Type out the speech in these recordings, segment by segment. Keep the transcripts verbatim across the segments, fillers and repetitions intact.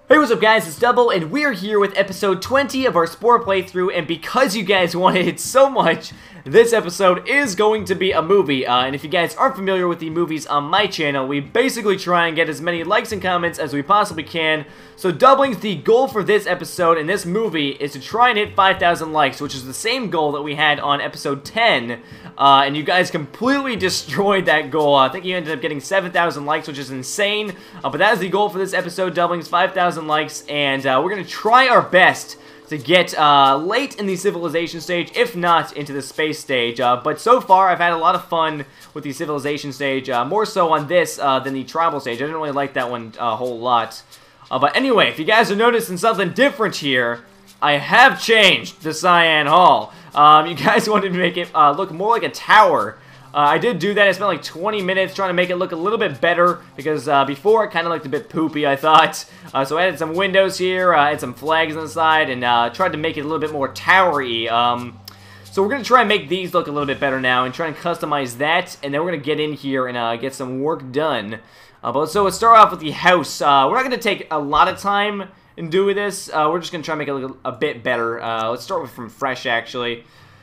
Hey, what's up guys, it's Double, and we're here with episode twenty of our Spore playthrough, and because you guys wanted it so much, this episode is going to be a movie, uh, and if you guys aren't familiar with the movies on my channel, we basically try and get as many likes and comments as we possibly can, so doubling's the goal for this episode, and this movie is to try and hit five thousand likes, which is the same goal that we had on episode ten, uh, and you guys completely destroyed that goal. I think you ended up getting seven thousand likes, which is insane, uh, but that is the goal for this episode, doubling's five thousand likes, and uh, we're going to try our best to get uh, late in the civilization stage, if not into the space stage, uh, but so far I've had a lot of fun with the civilization stage, uh, more so on this uh, than the tribal stage. I didn't really like that one a whole lot, uh, but anyway, if you guys are noticing something different here, I have changed the Cyan Hall. Um, you guys wanted to make it uh, look more like a tower. Uh, I did do that. I spent like twenty minutes trying to make it look a little bit better because uh, before it kind of looked a bit poopy, I thought. Uh, so I added some windows here, uh, added some flags on the side, and uh, tried to make it a little bit more towery. Um, so we're going to try and make these look a little bit better now and try and customize that, and then we're going to get in here and uh, get some work done. Uh, but so let's start off with the house. Uh, we're not going to take a lot of time in doing this. Uh, we're just going to try and make it look a, a bit better. Uh, let's start with from fresh, actually.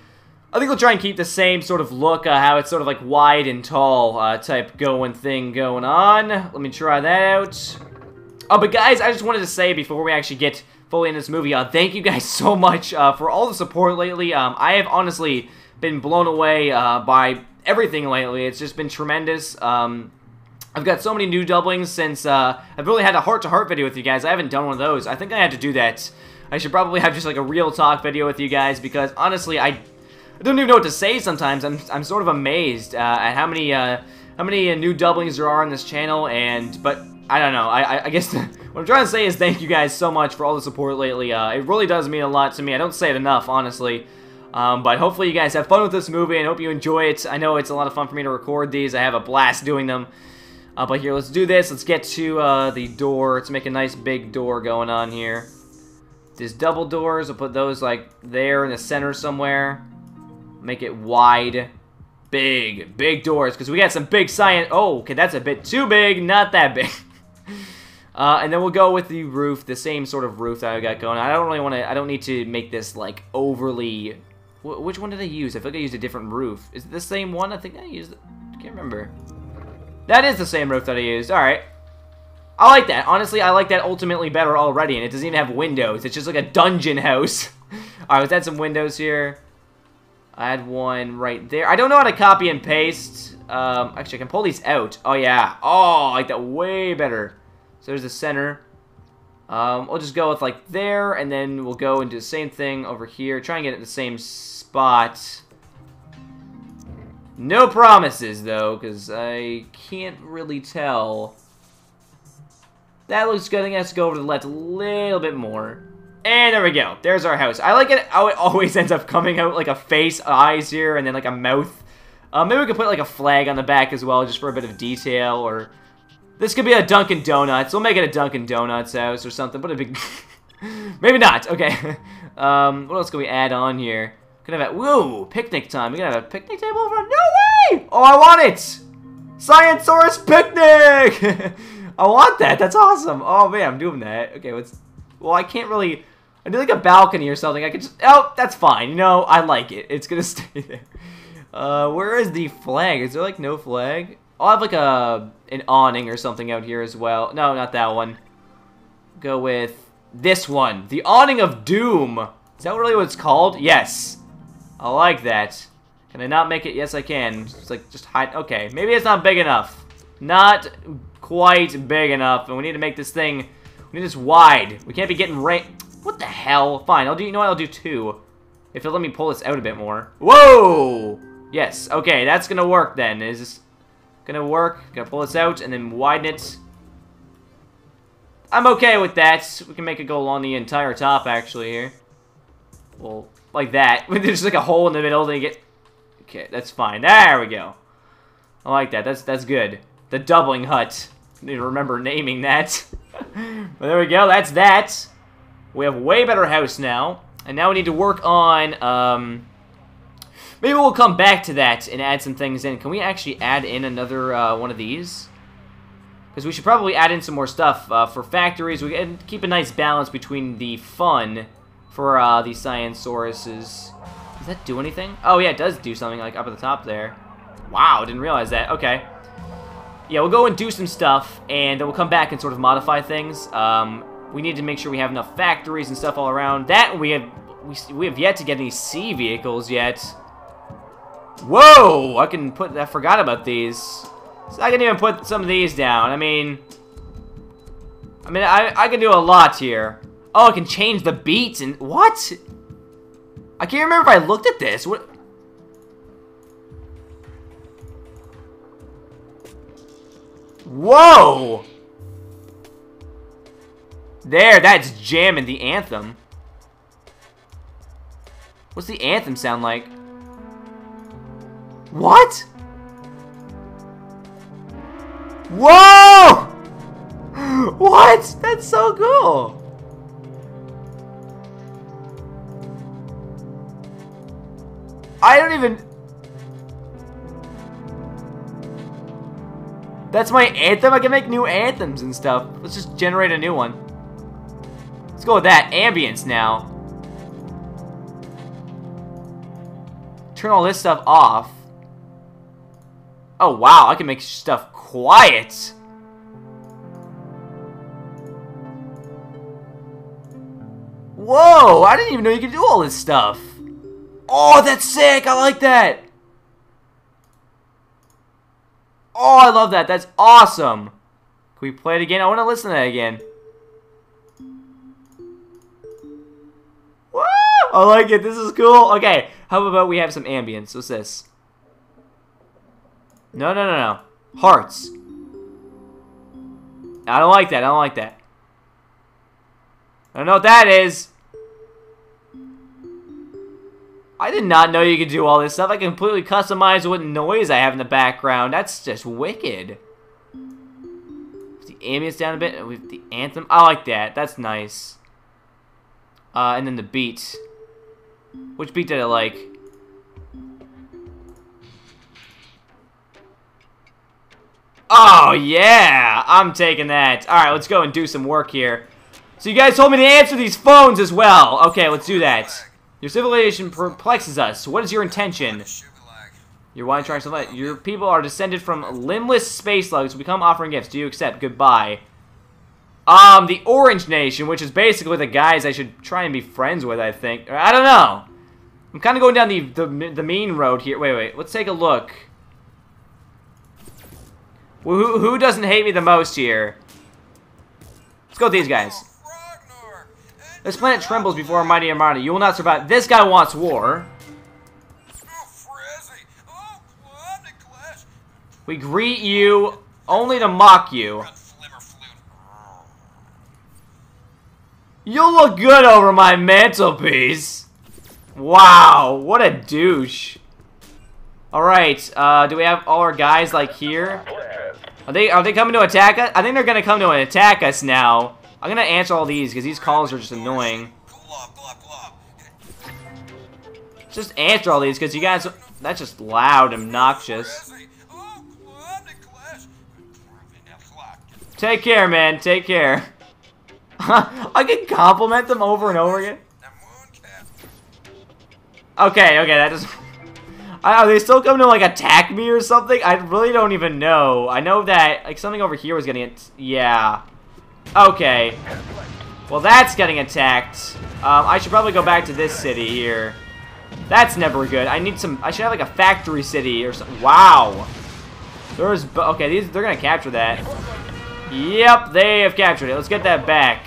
I think we'll try and keep the same sort of look, uh, how it's sort of like wide and tall uh, type going thing going on. Let me try that out. Oh, but guys, I just wanted to say before we actually get fully in this movie, uh, thank you guys so much uh, for all the support lately. Um, I have honestly been blown away uh, by everything lately. It's just been tremendous. Um, I've got so many new doublings since uh, I've really had a heart-to-heart video with you guys. I haven't done one of those. I think I had to do that. I should probably have just like a real talk video with you guys because honestly, I... I don't even know what to say sometimes. I'm, I'm sort of amazed uh, at how many uh, how many uh, new doublings there are on this channel, and but I don't know. I, I, I guess what I'm trying to say is thank you guys so much for all the support lately. Uh, it really does mean a lot to me. I don't say it enough, honestly. Um, but hopefully you guys have fun with this movie, and hope you enjoy it. I know it's a lot of fun for me to record these. I have a blast doing them. Uh, but here, let's do this. Let's get to uh, the door. Let's make a nice big door going on here. There's double doors. I'll put those like there in the center somewhere. Make it wide. Big. Big doors. Because we got some big science. Oh, okay. That's a bit too big. Not that big. uh, and then we'll go with the roof. The same sort of roof that I got going on. I don't really want to... I don't need to make this, like, overly... Wh which one did I use? I feel like I used a different roof. Is it the same one? I think I used... I can't remember. That is the same roof that I used. Alright. I like that. Honestly, I like that ultimately better already. And it doesn't even have windows. It's just like a dungeon house. Alright, let's add some windows here. I had one right there. I don't know how to copy and paste. Um, actually, I can pull these out. Oh, yeah. Oh, I like that way better. So there's the center. Um, we'll just go with, like, there, and then we'll go and do the same thing over here. Try and get it in the same spot. No promises, though, because I can't really tell. That looks good. I think it has to go over to the left a little bit more. And there we go. There's our house. I like it how it always ends up coming out like a face, eyes here, and then like a mouth. Uh, maybe we could put like a flag on the back as well, just for a bit of detail. Or this could be a Dunkin' Donuts. We'll make it a Dunkin' Donuts house or something. Put a big... maybe not. Okay. um, what else can we add on here? Could have a... Whoa! Picnic time. We gonna have a picnic table over... No way! Oh, I want it! Sciencesaurus picnic! I want that. That's awesome. Oh, man. I'm doing that. Okay, let's... Well, I can't really... I do like a balcony or something. I could just... Oh, that's fine. You know, I like it. It's gonna stay there. Uh, where is the flag? Is there, like, no flag? I'll have, like, a... an awning or something out here as well. No, not that one. Go with this one. The Awning of Doom. Is that really what it's called? Yes. I like that. Can I not make it? Yes, I can. It's like, just hide... Okay, maybe it's not big enough. Not quite big enough. And we need to make this thing... We need this wide. We can't be getting right... What the hell? Fine, I'll do, you know what, I'll do two. If it'll let me pull this out a bit more. Whoa! Yes, okay, that's gonna work then. Is this gonna work? Gonna pull this out and then widen it. I'm okay with that. We can make it go along the entire top, actually, here. Well, like that. There's just like a hole in the middle, then you get... Okay, that's fine. There we go. I like that. That's, that's good. The doubling hut. I need to remember naming that. But there we go. That's that. We have a way better house now. And now we need to work on, um... maybe we'll come back to that and add some things in. Can we actually add in another uh, one of these? Because we should probably add in some more stuff uh, for factories. We can keep a nice balance between the fun for uh, the Scientosauruses. Does that do anything? Oh yeah, it does do something, like up at the top there. Wow, I didn't realize that. Okay. Yeah, we'll go and do some stuff, and then we'll come back and sort of modify things. Um, we need to make sure we have enough factories and stuff all around. That we have, we, we have yet to get any sea vehicles yet. Whoa! I can put. I forgot about these. So I can even put some of these down. I mean, I mean, I I can do a lot here. Oh, I can change the beats and what? I can't remember if I looked at this. What? Whoa! There, that's jamming the anthem. What's the anthem sound like? What? Whoa! What? That's so cool. I don't even... That's my anthem? I can make new anthems and stuff. Let's just generate a new one. Let's go with that. Ambience now. Turn all this stuff off. Oh, wow. I can make stuff quiet. Whoa. I didn't even know you could do all this stuff. Oh, that's sick. I like that. Oh, I love that. That's awesome. Can we play it again? I want to listen to that again. Woo! I like it. This is cool. Okay, how about we have some ambience? What's this? No, no, no, no. Hearts. I don't like that. I don't like that. I don't know what that is. I did not know you could do all this stuff. I can completely customize what noise I have in the background. That's just wicked. Put the ambience down a bit with the anthem. I like that. That's nice. Uh, and then the beat. Which beat did I like? Oh, yeah! I'm taking that. Alright, let's go and do some work here. So you guys told me to answer these phones as well. Okay, let's do that. Your civilization perplexes us. What is your intention? Your wine trying to let your people are descended from limbless space slugs who become offering gifts. Do you accept? Goodbye. Um, the Orange Nation, which is basically the guys I should try and be friends with, I think. I don't know. I'm kind of going down the, the the mean road here. Wait, wait. Let's take a look. Who, who doesn't hate me the most here? Let's go with these guys. This planet trembles before a mighty armada. You will not survive. This guy wants war. We greet you only to mock you. You'll look good over my mantelpiece. Wow, what a douche. Alright, uh, do we have all our guys, like, here? Are they, are they coming to attack us? I think they're gonna come to attack us now. I'm gonna answer all these, because these calls are just annoying. Just answer all these, because you guys... That's just loud and obnoxious. Take care, man. Take care. I can compliment them over and over again. Okay, okay, that doesn't... Are they still coming to, like, attack me or something? I really don't even know. I know that, like, something over here was getting it. Yeah. Okay. Well, that's getting attacked. Um, I should probably go back to this city here. That's never good. I need some... I should have, like, a factory city or something. Wow. There's... Okay, these, they're gonna capture that. Yep, they have captured it. Let's get that back.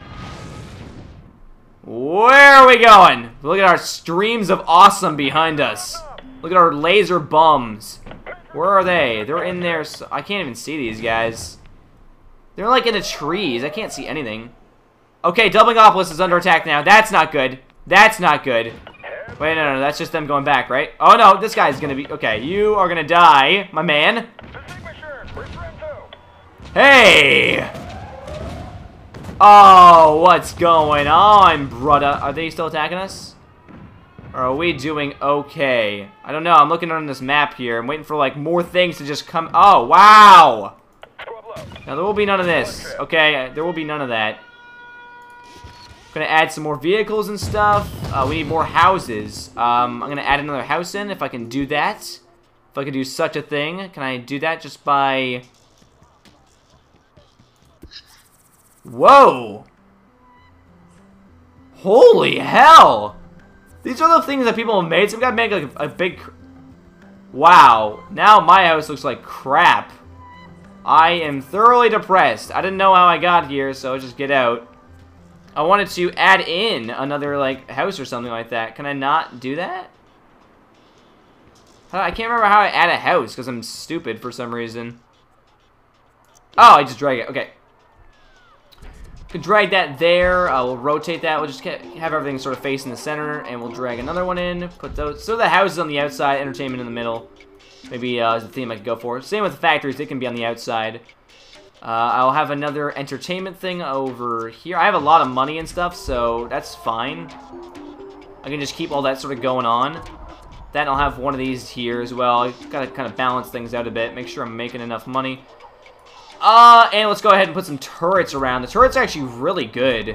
Where are we going? Look at our streams of awesome behind us. Look at our laser bums. Where are they? They're in there. So I can't even see these guys. They're like in the trees. I can't see anything. Okay, Doublingopolis is under attack now. That's not good. That's not good. Wait, no, no, that's just them going back, right? Oh, no, this guy's gonna be... Okay, you are gonna die, my man. Hey! Oh, what's going on, brother? Are they still attacking us? Or are we doing okay? I don't know. I'm looking on this map here. I'm waiting for, like, more things to just come... Oh, wow! Now, there will be none of this. Okay, there will be none of that. Gonna add some more vehicles and stuff. Uh, we need more houses. Um, I'm gonna add another house in if I can do that. If I can do such a thing. Can I do that just by... Whoa! Holy hell! These are the things that people have made, so we gotta make like a big... Wow. Now my house looks like crap. I am thoroughly depressed. I didn't know how I got here, so I'll just get out. I wanted to add in another, like, house or something like that. Can I not do that? I can't remember how I add a house, because I'm stupid for some reason. Oh, I just drag it. Okay. Can drag that there. Uh, we'll rotate that. We'll just have everything sort of face in the center, and we'll drag another one in. Put those. So the house is on the outside, entertainment in the middle. Maybe uh, is the theme I could go for. Same with the factories. They can be on the outside. Uh, I'll have another entertainment thing over here. I have a lot of money and stuff, so that's fine. I can just keep all that sort of going on. Then I'll have one of these here as well. I gotta kind of balance things out a bit, make sure I'm making enough money. Uh, and let's go ahead and put some turrets around. The turrets are actually really good.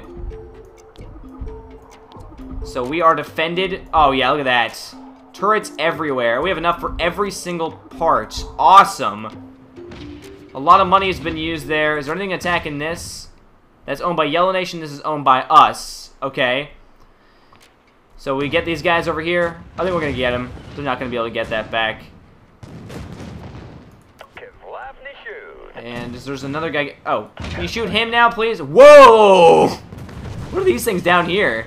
So we are defended. Oh yeah, look at that. Turrets everywhere. We have enough for every single part. Awesome. A lot of money has been used there. Is there anything attacking this? That's owned by Yellow Nation. This is owned by us. Okay. So we get these guys over here. I think we're going to get them. They're not going to be able to get that back. And there's another guy. Oh, can you shoot him now, please? Whoa! What are these things down here?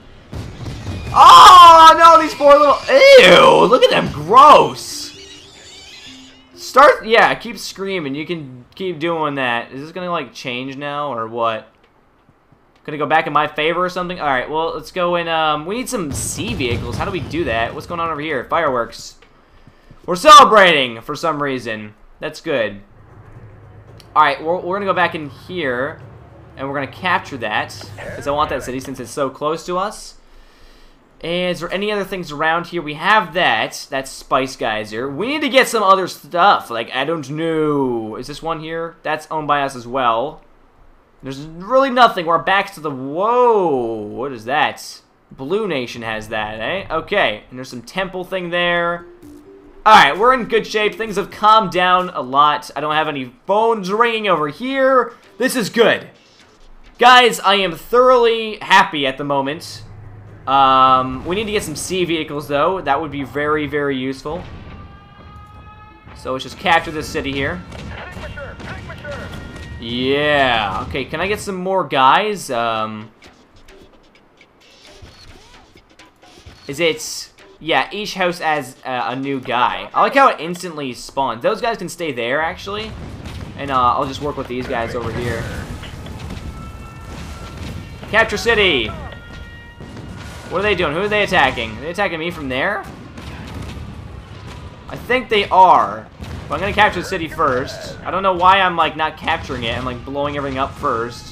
Oh, no, these four little... Ew, look at them. Gross. Start, yeah, keep screaming. You can keep doing that. Is this gonna, like, change now, or what? Gonna go back in my favor or something? Alright, well, let's go in, um, we need some sea vehicles. How do we do that? What's going on over here? Fireworks. We're celebrating for some reason. That's good. Alright, we're, we're gonna go back in here, and we're gonna capture that, because I want that city since it's so close to us. And is there any other things around here? We have that. That's Spice Geyser. We need to get some other stuff. Like, I don't know. Is this one here? That's owned by us as well. There's really nothing. We're back to the... Whoa. What is that? Blue Nation has that, eh? Okay. And there's some temple thing there. Alright, we're in good shape. Things have calmed down a lot. I don't have any phones ringing over here. This is good. Guys, I am thoroughly happy at the moment. Um, we need to get some sea vehicles, though. That would be very, very useful. So let's just capture this city here. Yeah. Okay, can I get some more guys? Um, is it... Yeah, each house has uh, a new guy. I like how it instantly spawns. Those guys can stay there, actually. And uh, I'll just work with these guys over here. Capture city! What are they doing? Who are they attacking? Are they attacking me from there? I think they are. But I'm gonna capture the city first. I don't know why I'm like not capturing it. I'm like blowing everything up first.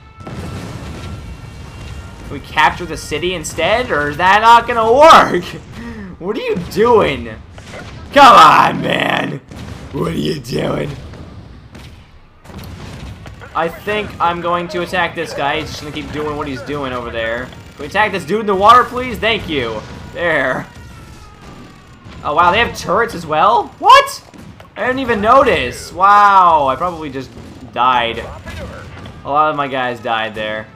Can we capture the city instead? Or is that not gonna work? What are you doing? Come on, man! What are you doing? I think I'm going to attack this guy. He's just gonna keep doing what he's doing over there. Can we attack this dude in the water, please? Thank you. There. Oh, wow, they have turrets as well? What? I didn't even notice. Wow, I probably just died. A lot of my guys died there.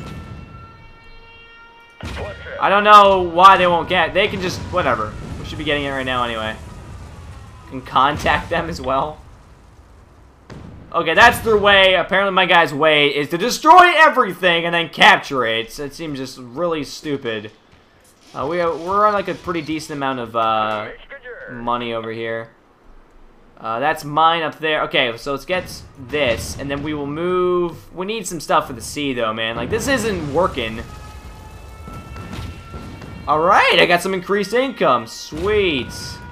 I don't know why they won't get. They can just, whatever. We should be getting it right now anyway. Can contact them as well. Okay, that's their way. Apparently my guy's way is to destroy everything and then capture it. It seems just really stupid. Uh, we are, we're on like a pretty decent amount of uh, money over here. Uh, that's mine up there. Okay, so let's get this, and then we will move. We need some stuff for the sea, though, man. Like, this isn't working. Alright, I got some increased income. Sweet.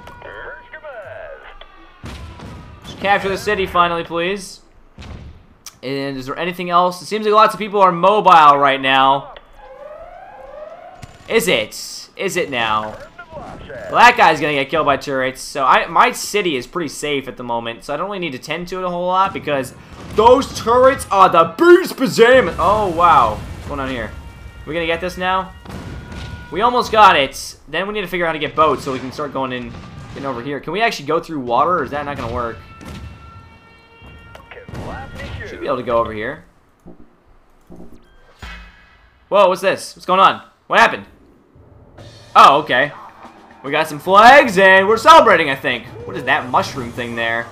Just capture the city, finally, please. And is there anything else? It seems like lots of people are mobile right now. Is it? Is it now? Well, that guy's gonna get killed by turrets, so I, my city is pretty safe at the moment, so I don't really need to tend to it a whole lot, because Those turrets are the beast pajamas. Oh, wow. What's going on here? We gonna get this now? We almost got it. Then we need to figure out how to get boats so we can start going in, getting over here. Can we actually go through water, or is that not gonna work? Should be able to go over here. Whoa, what's this? What's going on? What happened? Oh, okay. We got some flags, and we're celebrating, I think. What is that mushroom thing there?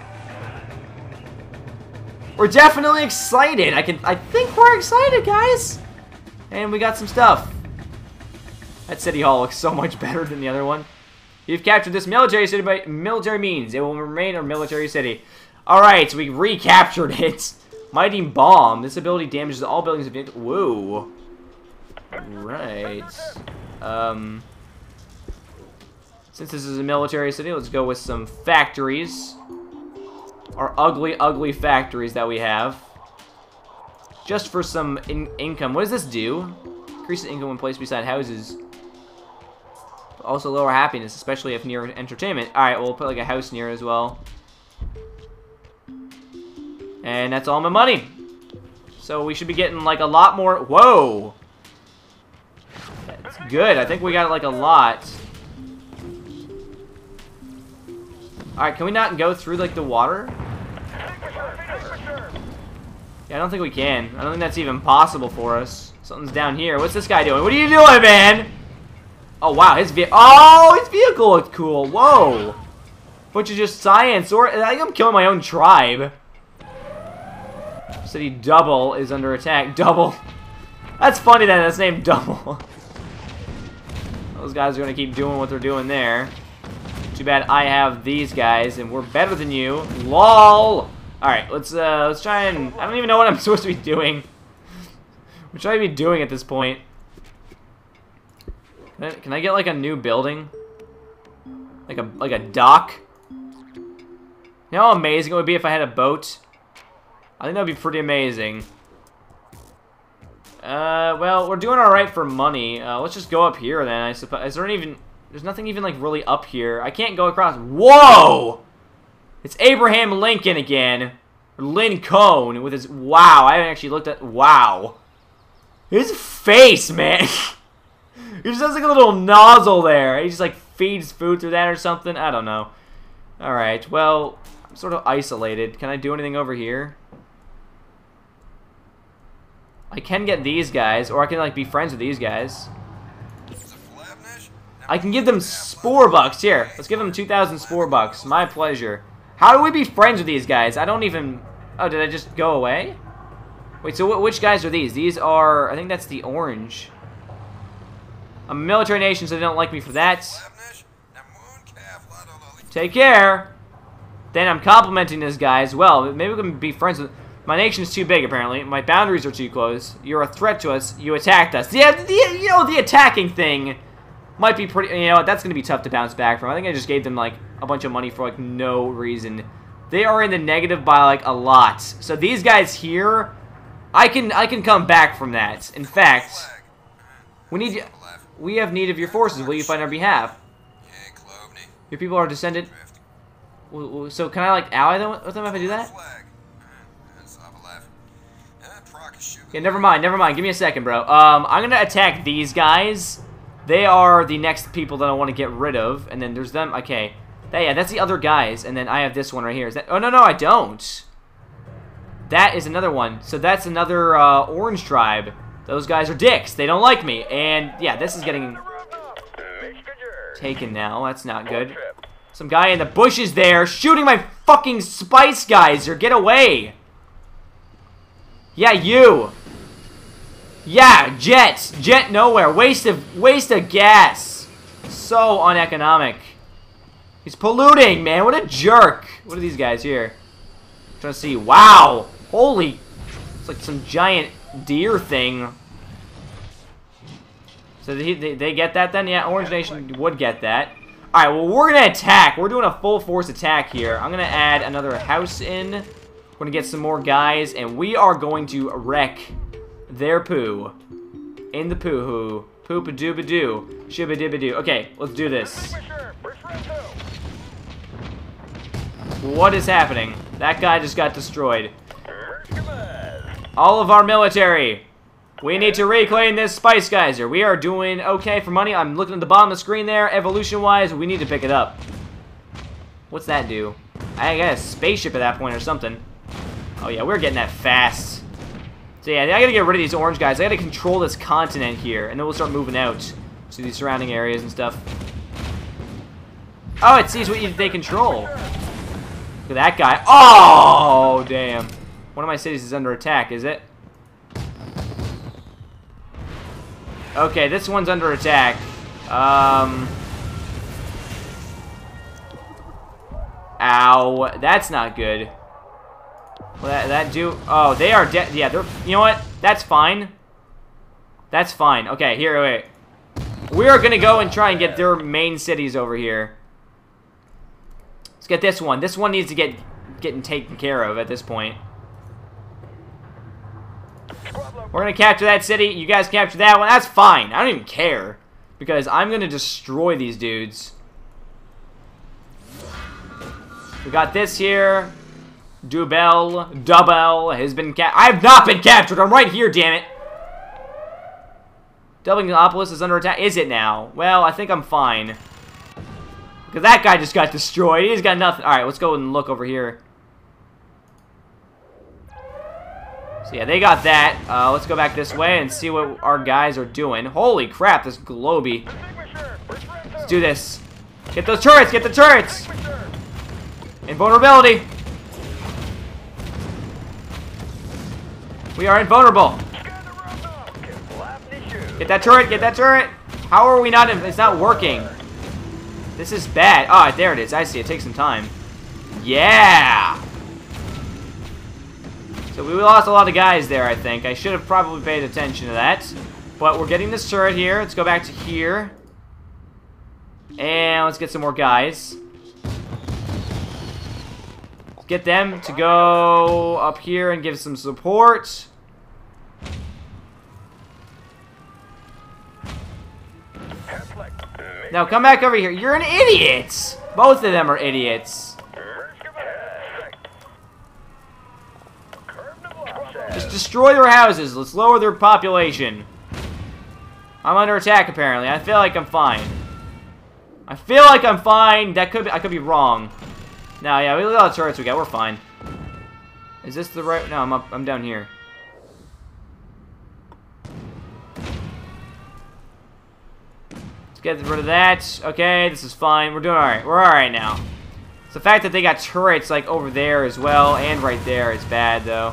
We're definitely excited. I can. I think we're excited, guys. And we got some stuff. That city hall looks so much better than the other one. You've captured this military city by military means. It will remain a military city. Alright, so we recaptured it. Mighty Bomb. This ability damages all buildings of it. Whoa. Right. Um, since this is a military city, let's go with some factories. Our ugly, ugly factories that we have. Just for some in income. What does this do? Increases income when placed beside houses. Also lower happiness, especially if near entertainment. Alright, we'll put like a house near as well. And that's all my money. So we should be getting like a lot more. Whoa! That's good. I think we got like a lot. Alright, can we not go through like the water? Yeah, I don't think we can. I don't think that's even possible for us. Something's down here. What's this guy doing? What are you doing, man? Oh, wow. His vehicle. Oh, his vehicle looks cool. Whoa. Bunch of just science. Or I think I'm killing my own tribe. City Double is under attack. Double. That's funny that that's named Double. Those guys are going to keep doing what they're doing there. Too bad I have these guys, and we're better than you. LOL. Alright, let's uh, let's try and... I don't even know what I'm supposed to be doing. What should I be doing at this point? Can I, can I get, like, a new building? Like a, like a dock? You know how amazing it would be if I had a boat? I think that would be pretty amazing. Uh, well, we're doing alright for money. Uh, let's just go up here, then, I suppose. Is there even... There's nothing even, like, really up here. I can't go across. Whoa! It's Abraham Lincoln again. Or Lincoln with his... Wow, I haven't actually looked at... Wow. His face, man. He just has, like, a little nozzle there. He just, like, feeds food through that or something. I don't know. Alright, well, I'm sort of isolated. Can I do anything over here? I can get these guys, or I can, like, be friends with these guys. I can give them Spore bucks. Here, let's give them two thousand Spore bucks. My pleasure. How do we be friends with these guys? I don't even... Oh, did I just go away? Wait, so wh which guys are these? These are... I think that's the orange. I'm a military nation, so they don't like me for that. Take care. Then I'm complimenting this guy as well. Maybe we can be friends with... My nation's too big, apparently. My boundaries are too close. You're a threat to us. You attacked us. Yeah, the, you know, the attacking thing might be pretty... You know what? That's going to be tough to bounce back from. I think I just gave them, like, a bunch of money for, like, no reason. They are in the negative by, like, a lot. So these guys here, I can I can come back from that. In fact, we need... We have need of your forces. Will you fight on our behalf? Your people are descended... So can I, like, ally them with them if I do that? Yeah, never mind, never mind. Give me a second, bro. Um, I'm gonna attack these guys. They are the next people that I want to get rid of. And then there's them. Okay. That, yeah, that's the other guys. And then I have this one right here. Is that... Oh, no, no, I don't. That is another one. So that's another uh, orange tribe. Those guys are dicks. They don't like me. And, yeah, this is getting taken now. That's not good. Some guy in the bushes there shooting my fucking spice geyser. Get away. Yeah, you. Yeah, jet. Jet nowhere. Waste of waste of gas. So uneconomic. He's polluting, man. What a jerk. What are these guys here? I'm trying to see. Wow. Holy. It's like some giant deer thing. So they, they, they get that then? Yeah, Orange Nation would get that. Alright, well, we're going to attack. We're doing a full force attack here. I'm going to add another house in. We're going to get some more guys, and we are going to wreck their poo. In the poo-hoo. Poop-a-doo-ba-doo. Shibba-dibba-doo. Okay, let's do this. What is happening? That guy just got destroyed. All of our military. We need to reclaim this spice geyser. We are doing okay for money. I'm looking at the bottom of the screen there. Evolution-wise, we need to pick it up. What's that do? I got a spaceship at that point or something. Oh yeah, we're getting that fast. So yeah, I gotta get rid of these orange guys. I gotta control this continent here, and then we'll start moving out to these surrounding areas and stuff. Oh, it sees what you, they control. Look at that guy. Oh, damn. One of my cities is under attack, is it? Okay, this one's under attack. Um... Ow, that's not good. Well, that, that do... Oh, they are dead. Yeah, they're... You know what? That's fine. That's fine. Okay, here, wait. We are gonna go and try and get their main cities over here. Let's get this one. This one needs to get getting taken care of at this point. We're gonna capture that city. You guys capture that one. That's fine. I don't even care. Because I'm gonna destroy these dudes. We got this here. Dubel, Double has been cap- I have not been captured! I'm right here, damn it! Dublinopolis is under attack. Is it now? Well, I think I'm fine. Because that guy just got destroyed. He's got nothing. Alright, let's go and look over here. So yeah, they got that. Uh, let's go back this way and see what our guys are doing. Holy crap, this Globy. Let's do this. Get those turrets! Get the turrets! Invulnerability! We are invulnerable. Get that turret, get that turret. How are we not, in, it's not working. This is bad. Ah, oh, there it is. I see, it takes some time. Yeah. So we lost a lot of guys there, I think. I should have probably paid attention to that. But we're getting this turret here. Let's go back to here. And let's get some more guys. Get them to go up here and give some support. Now come back over here. You're an idiot! Both of them are idiots. Just destroy their houses. Let's lower their population. I'm under attack apparently. I feel like I'm fine. I feel like I'm fine. That could be, I could be wrong. No, yeah, we look at all the turrets we got. We're fine. Is this the right? No, I'm up. I'm down here. Let's get rid of that. Okay, this is fine. We're doing all right. We're all right now. It's the fact that they got turrets like over there as well and right there is bad though.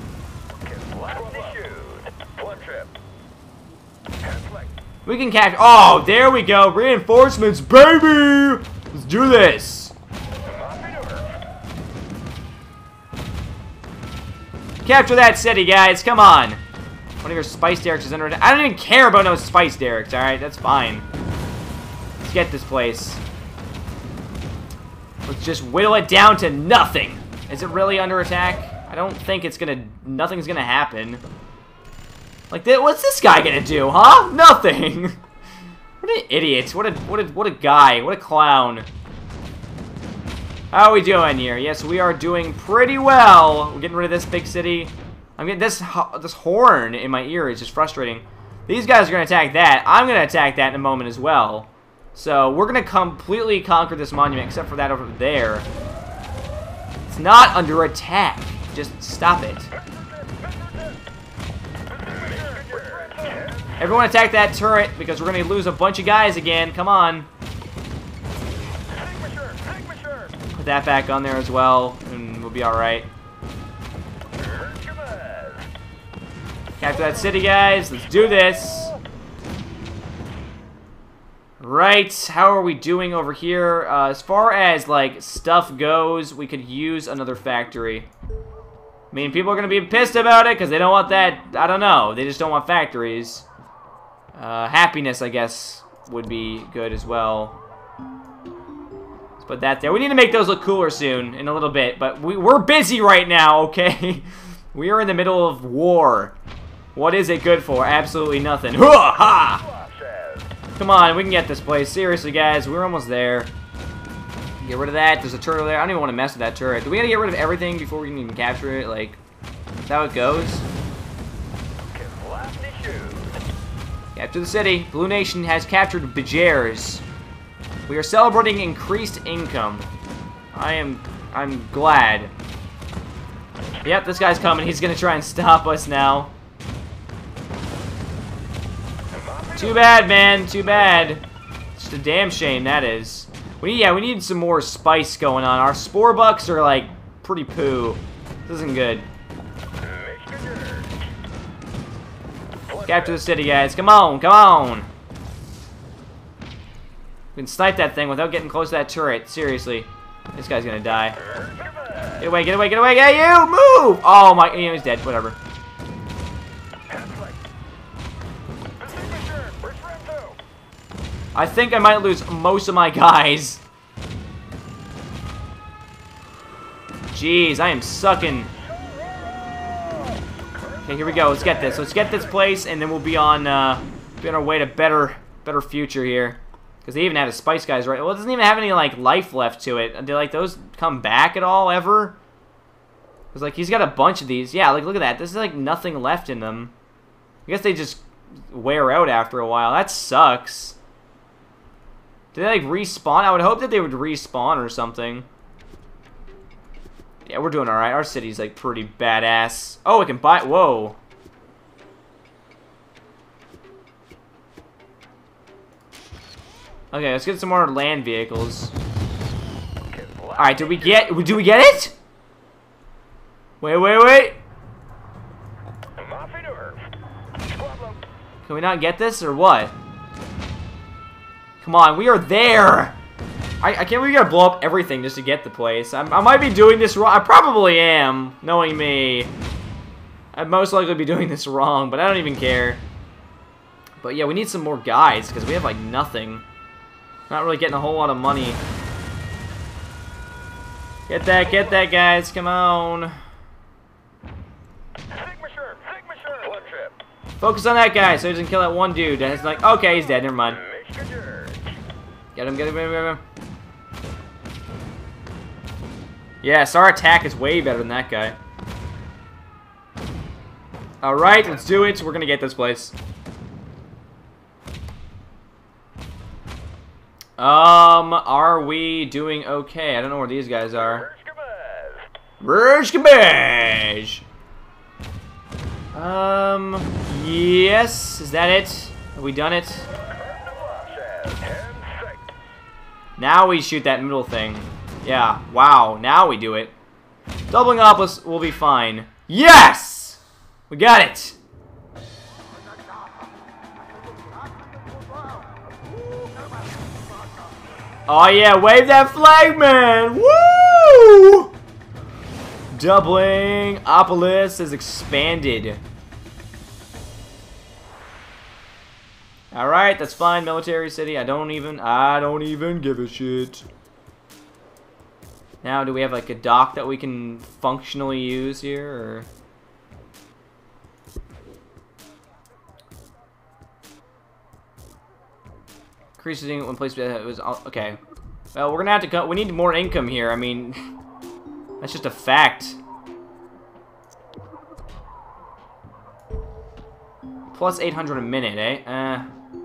We can catch. Oh, there we go. Reinforcements, baby. Let's do this. Capture that city, guys. Come on. One of your spice derricks is under attack. I don't even care about no spice derricks, alright? That's fine. Let's get this place. Let's just whittle it down to nothing. Is it really under attack? I don't think it's gonna... Nothing's gonna happen. Like, what's this guy gonna do, huh? Nothing! What an idiot. What a, what a, what a guy. What a clown. How are we doing here? Yes, we are doing pretty well. We're getting rid of this big city. I'm getting this this horn in my ear is just frustrating. These guys are going to attack that. I'm going to attack that in a moment as well. So we're going to completely conquer this monument, except for that over there. It's not under attack. Just stop it. Everyone attack that turret, because we're going to lose a bunch of guys again. Come on. Put that back on there as well, and we'll be alright. Capture that city, guys. Let's do this. Right, how are we doing over here? Uh, as far as, like, stuff goes, we could use another factory. I mean, people are going to be pissed about it because they don't want that. I don't know. They just don't want factories. Uh, happiness, I guess, would be good as well. Let's put that there. We need to make those look cooler soon, in a little bit. But we, we're busy right now, okay? We are in the middle of war. What is it good for? Absolutely nothing. Ha! Come on, we can get this place. Seriously, guys, we're almost there. Get rid of that. There's a turtle there. I don't even want to mess with that turret. Do we gotta get rid of everything before we can even capture it? Like, Is that how it goes? Capture the city. Blue Nation has captured Bajers. We are celebrating increased income. I am... I'm glad. Yep, this guy's coming. He's gonna try and stop us now. Too bad, man. Too bad. It's just a damn shame, that is. We need, yeah, we need some more spice going on. Our Spore bucks are, like, pretty poo. This isn't good. Capture the city, guys. Come on, come on. We can snipe that thing without getting close to that turret. Seriously. This guy's gonna die. Get away, get away, get away, get you! Move! Oh my, you know, he's dead. Whatever. I think I might lose most of my guys. Jeez, I am sucking. Okay, here we go. Let's get this. Let's get this place, and then we'll be on, uh, be on our way to better, better future here. Because they even had a spice guys, right? Well, it doesn't even have any, like, life left to it. Do, like, those come back at all, ever? Because, like, he's got a bunch of these. Yeah, like, look at that. There's, like, nothing left in them. I guess they just wear out after a while. That sucks. Do they, like, respawn? I would hope that they would respawn or something. Yeah, we're doing alright. Our city's, like, pretty badass. Oh, we can buy... Whoa. Okay, let's get some more land vehicles. Alright, did we get... Do we get it? Wait, wait, wait. Can we not get this, or what? Come on, we are there! I, I can't believe we gotta blow up everything just to get the place. I'm, I might be doing this wrong. I probably am, knowing me. I'd most likely be doing this wrong, but I don't even care. But yeah, we need some more guys, because we have, like, nothing. Not really getting a whole lot of money. Get that, get that, guys. Come on. Focus on that guy so he doesn't kill that one dude. That's like, okay, he's dead. Never mind. Get him, get him, get him, get him. Yes, our attack is way better than that guy. Alright, let's do it. We're gonna get this place. Um, are we doing okay? I don't know where these guys are. Burshkabaj! Um, yes. Is that it? Have we done it? Now we shoot that middle thing. Yeah, wow. Now we do it. Doubling up will be fine. Yes! We got it! Oh yeah, wave that flag, man! Woo! Doubling. Opolis is expanded. Alright, that's fine. Military city. I don't even, I don't even give a shit. Now, do we have like a dock that we can functionally use here, or? Increasing one place it was okay. Well, we're gonna have to go. We need more income here. I mean, that's just a fact. Plus eight hundred a minute, eh? Uh.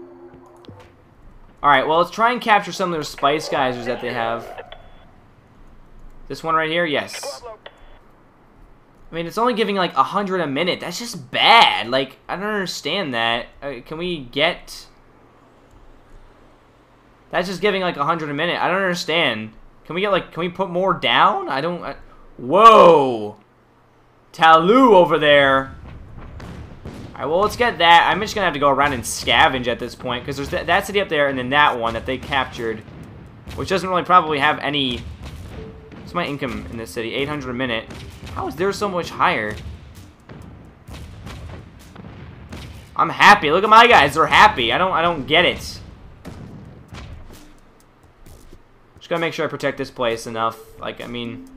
All right. Well, let's try and capture some of their spice geysers that they have. This one right here, yes. I mean, it's only giving like a hundred a minute. That's just bad. Like, I don't understand that. Uh, can we get? That's just giving like a hundred a minute. I don't understand. Can we get like, can we put more down? I don't, I, whoa. Talu over there. Alright, well, let's get that. I'm just gonna have to go around and scavenge at this point, because there's th that city up there, and then that one that they captured, which doesn't really probably have any. What's my income in this city? eight hundred a minute. How is theirs so much higher? I'm happy. Look at my guys. They're happy. I don't, I don't get it. Just gotta make sure I protect this place enough. Like, I mean...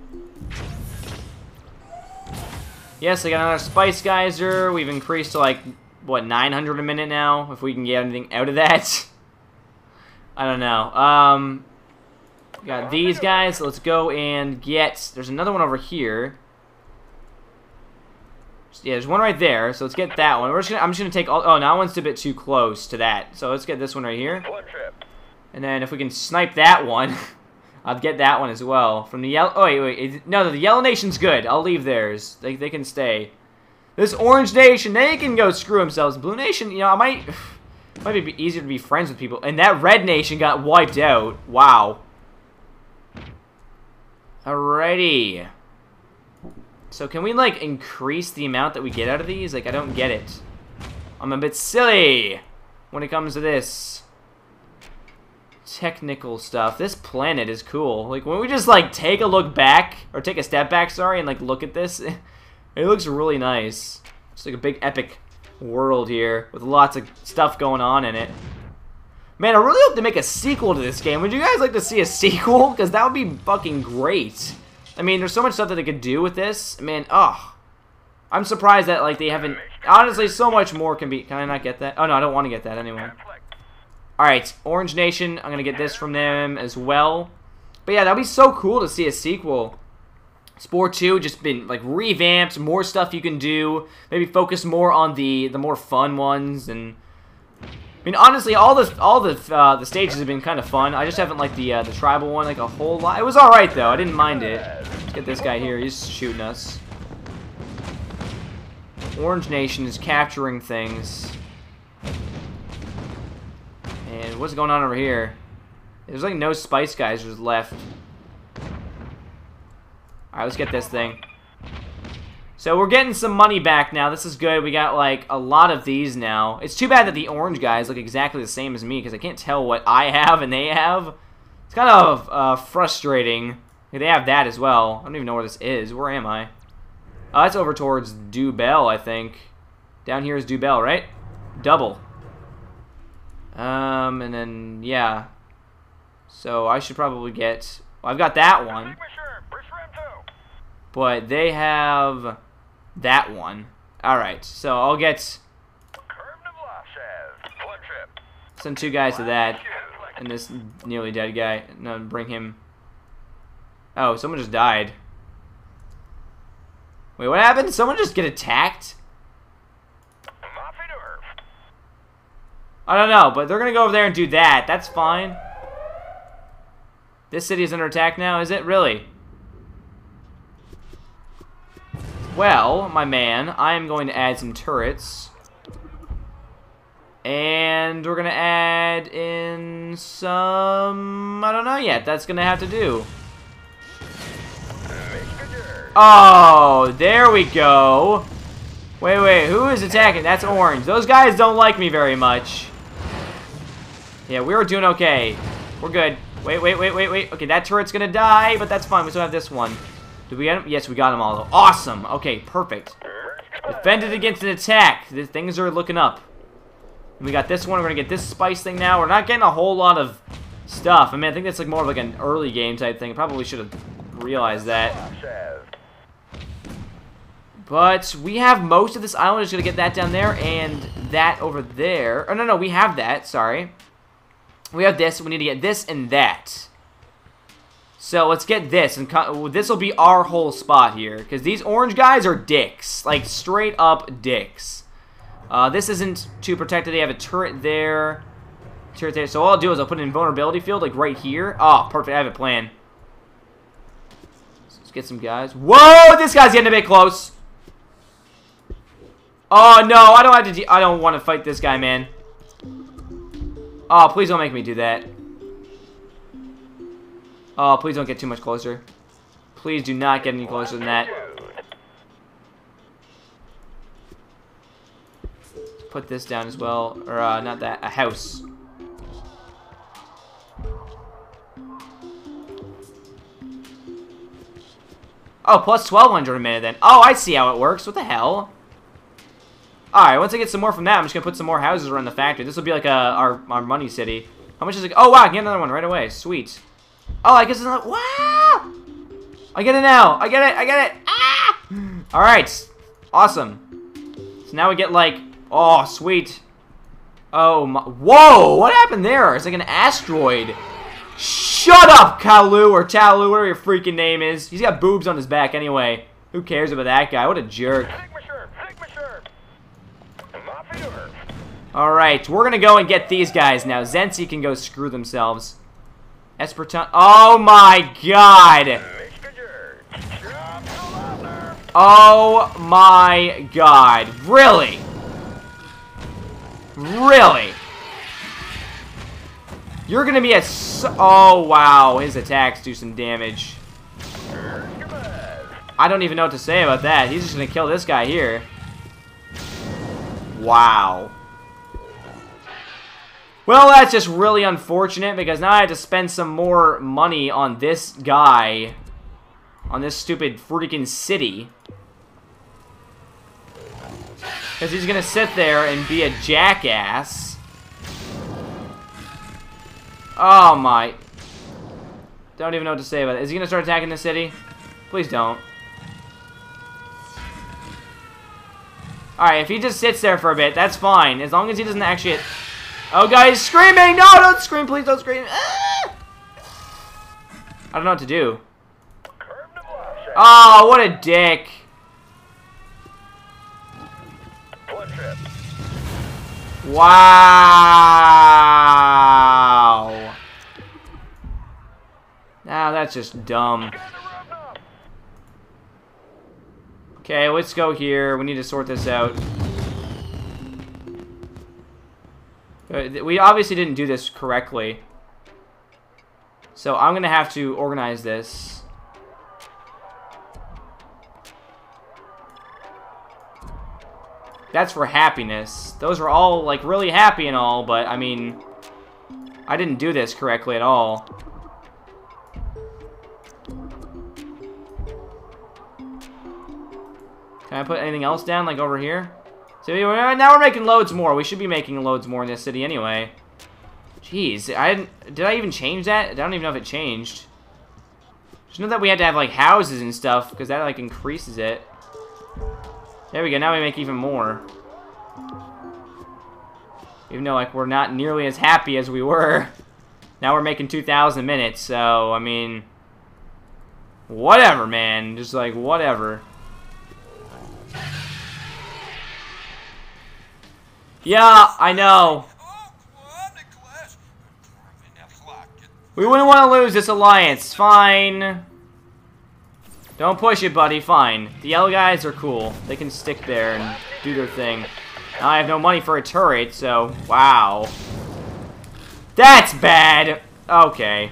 Yes, I got another Spice Geyser. We've increased to, like, what, nine hundred a minute now? If we can get anything out of that. I don't know. Um, we got these guys. So let's go and get... There's another one over here. Yeah, there's one right there, so let's get that one. We're just gonna, I'm just gonna take all. Oh, now one's a bit too close to that, so let's get this one right here. And then if we can snipe that one, I'll get that one as well from the yellow. Oh wait, wait, no, the Yellow Nation's good. I'll leave theirs. They they can stay. This Orange Nation, they can go screw themselves. Blue Nation, you know, I might might be easier to be friends with people. And that Red Nation got wiped out. Wow. Alrighty. So can we, like, increase the amount that we get out of these? Like, I don't get it. I'm a bit silly when it comes to this technical stuff. This planet is cool. Like, when we just, like, take a look back, or take a step back, sorry, and, like, look at this, it looks really nice. It's like a big epic world here with lots of stuff going on in it. Man, I really hope to make a sequel to this game. Would you guys like to see a sequel? Because that would be fucking great. I mean, there's so much stuff that they could do with this. Man, oh. I'm surprised that, like, they haven't... Honestly, so much more can be... Can I not get that? Oh, no, I don't want to get that anyway. Alright, Orange Nation. I'm going to get this from them as well. But yeah, that would be so cool to see a sequel. Spore two just been, like, revamped. More stuff you can do. Maybe focus more on the, the more fun ones. And... I mean, honestly, all the all the uh, the stages have been kind of fun. I just haven't liked the uh, the tribal one like a whole lot. It was all right though. I didn't mind it. Let's get this guy here. He's shooting us. Orange Nation is capturing things. And what's going on over here? There's like no spice guys just left. All right, let's get this thing. So we're getting some money back now. This is good. We got, like, a lot of these now. It's too bad that the orange guys look exactly the same as me, because I can't tell what I have and they have. It's kind of uh, frustrating. They have that as well. I don't even know where this is. Where am I? Oh, that's over towards Dubel, I think. Down here is Dubel, right? Double. Um, and then, yeah. So I should probably get... Well, I've got that one. But they have... that one. Alright, so I'll get... send two guys to that. And this nearly dead guy. No, bring him... Oh, someone just died. Wait, what happened? Did someone just get attacked? I don't know, but they're gonna go over there and do that. That's fine. This city is under attack now, is it? Really? Well, my man, I'm going to add some turrets. And we're going to add in some... I don't know yet. That's going to have to do. Oh, there we go. Wait, wait, who is attacking? That's orange. Those guys don't like me very much. Yeah, we're doing okay. We're good. Wait, wait, wait, wait, wait. Okay, that turret's going to die, but that's fine. We still have this one. Did we get him? Yes, we got him all, though. Awesome. Okay, perfect. Defended against an attack. The things are looking up. And we got this one. We're going to get this spice thing now. We're not getting a whole lot of stuff. I mean, I think that's like more of like an early game type thing. I probably should have realized that. But we have most of this island. Just going to get that down there and that over there. Oh, no, no, we have that. Sorry. We have this. We need to get this and that. So let's get this, and this will be our whole spot here, because these orange guys are dicks, like straight up dicks. Uh, this isn't too protected. They have a turret there, turret there. So all I'll do is I'll put an invulnerability field, like right here. Oh, perfect. I have a plan. So let's get some guys. Whoa, this guy's getting a bit close. Oh no, I don't have to. I don't want to fight this guy, man. Oh, please don't make me do that. Oh, please don't get too much closer. Please do not get any closer than that. Put this down as well. Or, uh, not that. A house. Oh, plus twelve hundred a minute then. Oh, I see how it works. What the hell? Alright, once I get some more from that, I'm just going to put some more houses around the factory. This will be like a, our, our money city. How much is it? Oh, wow, I can get another one right away. Sweet. Oh, I guess it's not. Wow! I get it now. I get it. I get it. Ah! All right. Awesome. So now we get like. Oh, sweet. Oh my. Whoa! What happened there? It's like an asteroid. Shut up, Kalu or Talu, whatever your freaking name is. He's got boobs on his back anyway. Who cares about that guy? What a jerk. Alright, we're gonna go and get these guys now. Zenzi can go screw themselves. Esperton. Oh my god! Oh my god. Really? Really? You're gonna be a so oh wow, his attacks do some damage. I don't even know what to say about that. He's just gonna kill this guy here. Wow. Well, that's just really unfortunate because now I have to spend some more money on this guy. On this stupid freaking city. Because he's gonna sit there and be a jackass. Oh my. Don't even know what to say about it. Is he gonna start attacking the city? Please don't. Alright, if he just sits there for a bit, that's fine. As long as he doesn't actually... Hit... Oh, God, he's screaming! No, don't scream, please don't scream. Ah! I don't know what to do. Oh, what a dick. Wow. Now that's just dumb. Okay, let's go here. We need to sort this out. We obviously didn't do this correctly. So I'm going to have to organize this. That's for happiness. Those are all, like, really happy and all, but, I mean... I didn't do this correctly at all. Can I put anything else down, like, over here? So, now we're making loads more. We should be making loads more in this city anyway. Jeez, I didn't... Did I even change that? I don't even know if it changed. Just know that we had to have, like, houses and stuff, because that, like, increases it. There we go, now we make even more. Even though, like, we're not nearly as happy as we were. Now we're making two thousand minutes, so, I mean... Whatever, man. Just, like, whatever. Yeah, I know. We wouldn't want to lose this alliance. Fine. Don't push it, buddy. Fine. The yellow guys are cool. They can stick there and do their thing. Now I have no money for a turret, so... Wow. That's bad! Okay.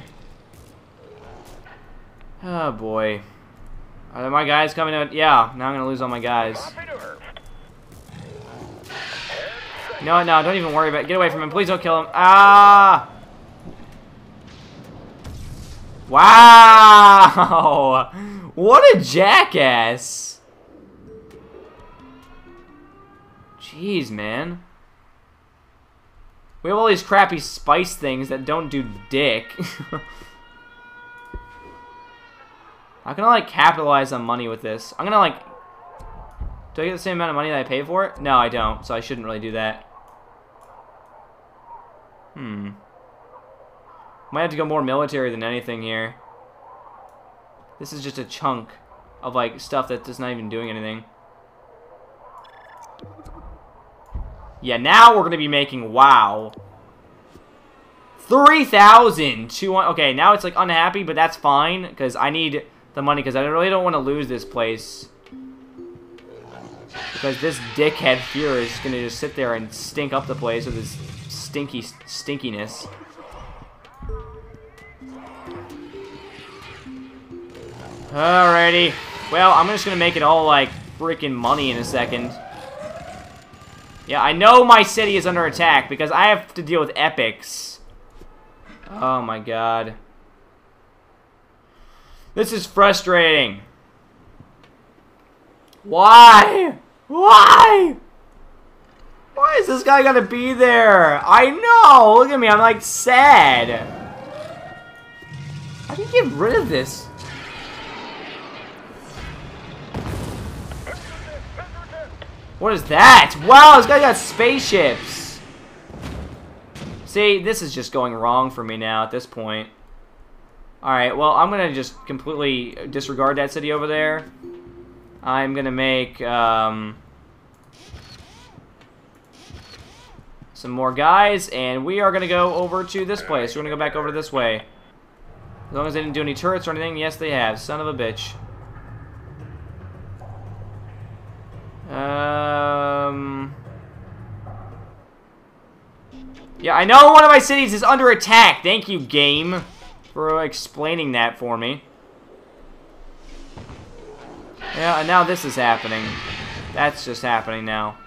Oh, boy. Are my guys coming out? Yeah, now I'm going to lose all my guys. No, no, don't even worry about it. Get away from him. Please don't kill him. Ah! Wow! What a jackass! Jeez, man. We have all these crappy spice things that don't do dick. How can I, like, capitalize on money with this? I'm gonna, like... Do I get the same amount of money that I pay for it? No, I don't, so I shouldn't really do that. Hmm. Might have to go more military than anything here. This is just a chunk of, like, stuff that's just not even doing anything. Yeah, now we're going to be making, wow. three thousand two hundred. Okay, now it's, like, unhappy, but that's fine, because I need the money, because I really don't want to lose this place. Because this dickhead Fuhrer is going to just sit there and stink up the place with his stinky stinkiness. Alrighty. Well, I'm just gonna make it all, like, freaking money in a second. Yeah, I know my city is under attack because I have to deal with epics. Oh my god. This is frustrating. Why? Why? Why is this guy gonna be there? I know! Look at me, I'm, like, sad. How do you get rid of this? What is that? Wow, this guy got spaceships. See, this is just going wrong for me now at this point. Alright, well, I'm going to just completely disregard that city over there. I'm going to make... Um, some more guys, and we are gonna go over to this place. We're gonna go back over this way. As long as they didn't do any turrets or anything. Yes, they have. Son of a bitch. Um... Yeah, I know one of my cities is under attack. Thank you, game, for explaining that for me. Yeah, and now this is happening. That's just happening now.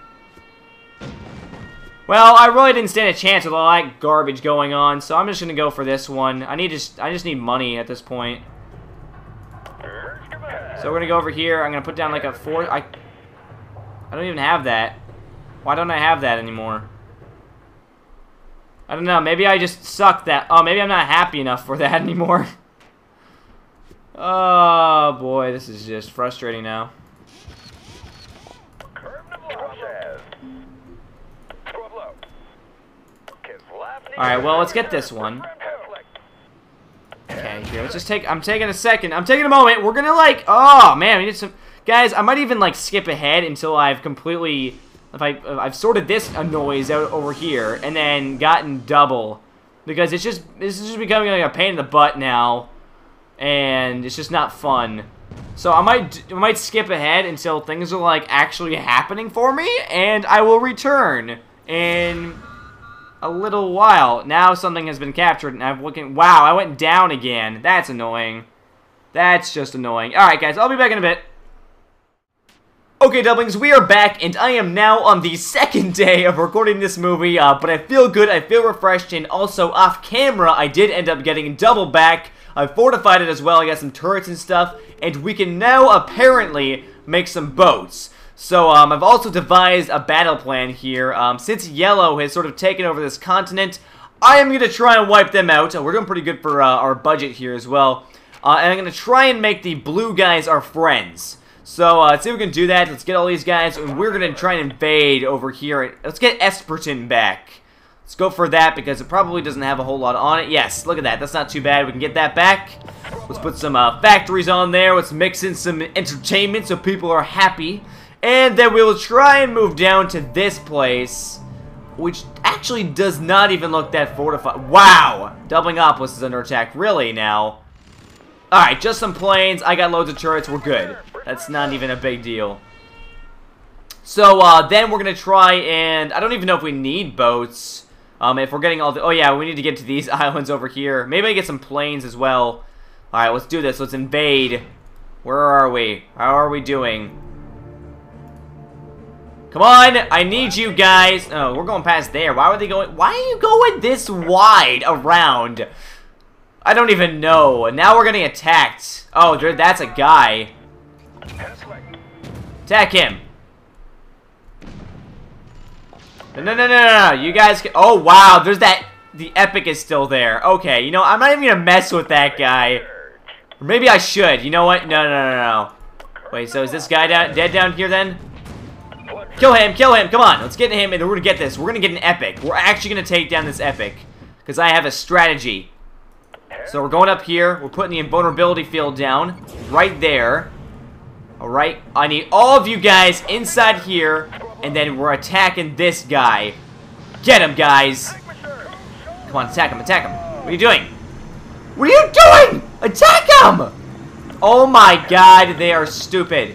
Well, I really didn't stand a chance with all that garbage going on, so I'm just gonna go for this one. I need just, I just need money at this point. So we're gonna go over here. I'm gonna put down like a four. I, I don't even have that. Why don't I have that anymore? I don't know. Maybe I just suck that. Oh, maybe I'm not happy enough for that anymore. Oh boy, this is just frustrating now. Alright, well, let's get this one. Okay, here, let's just take, I'm taking a second, I'm taking a moment, we're gonna like, oh man, we need some, guys, I might even like skip ahead until I've completely, if, I, if I've sorted this noise out over here, and then gotten double, because it's just, this is just becoming like a pain in the butt now, and it's just not fun. So I might, I might skip ahead until things are like actually happening for me, and I will return in a little while. Now something has been captured, and I'm looking. Wow, I went down again. That's annoying. That's just annoying. All right, guys, I'll be back in a bit. Okay, Doublings, we are back, and I am now on the second day of recording this movie, uh, but I feel good, I feel refreshed, and also off camera, I did end up getting double back. I fortified it as well, I got some turrets and stuff, and we can now apparently make some boats. So, um, I've also devised a battle plan here. Um, since Yellow has sort of taken over this continent, I am going to try and wipe them out. Uh, we're doing pretty good for uh, our budget here as well. Uh, and I'm going to try and make the blue guys our friends. So, uh, let's see if we can do that. Let's get all these guys, and we're going to try and invade over here. Let's get Esperton back. Let's go for that, because it probably doesn't have a whole lot on it. Yes, look at that. That's not too bad. We can get that back. Let's put some uh, factories on there. Let's mix in some entertainment so people are happy. And then we'll try and move down to this place, which actually does not even look that fortified. Wow! Doublingopolis is under attack. Really, now? Alright, just some planes. I got loads of turrets. We're good. That's not even a big deal. So, uh, then we're going to try and... I don't even know if we need boats. Um, if we're getting all the... Oh, yeah, we need to get to these islands over here. Maybe I get some planes as well. Alright, let's do this. Let's invade. Where are we? How are we doing? Come on, I need you guys. Oh, we're going past there. Why were they going? Why are you going this wide around? I don't even know. Now we're getting attacked. Oh, that's a guy. Attack him. No, no, no, no, no. You guys can. Oh, wow. There's that. The epic is still there. Okay, you know, I'm not even going to mess with that guy. Or maybe I should. You know what? No, no, no, no. Wait, so is this guy down, dead down here then? Kill him, kill him, come on, let's get him, and we're gonna get this. We're gonna get an epic. We're actually gonna take down this epic, because I have a strategy. So we're going up here, we're putting the invulnerability field down, right there. Alright, I need all of you guys inside here, and then we're attacking this guy. Get him, guys. Come on, attack him, attack him. What are you doing? What are you doing? Attack him! Oh my god, they are stupid.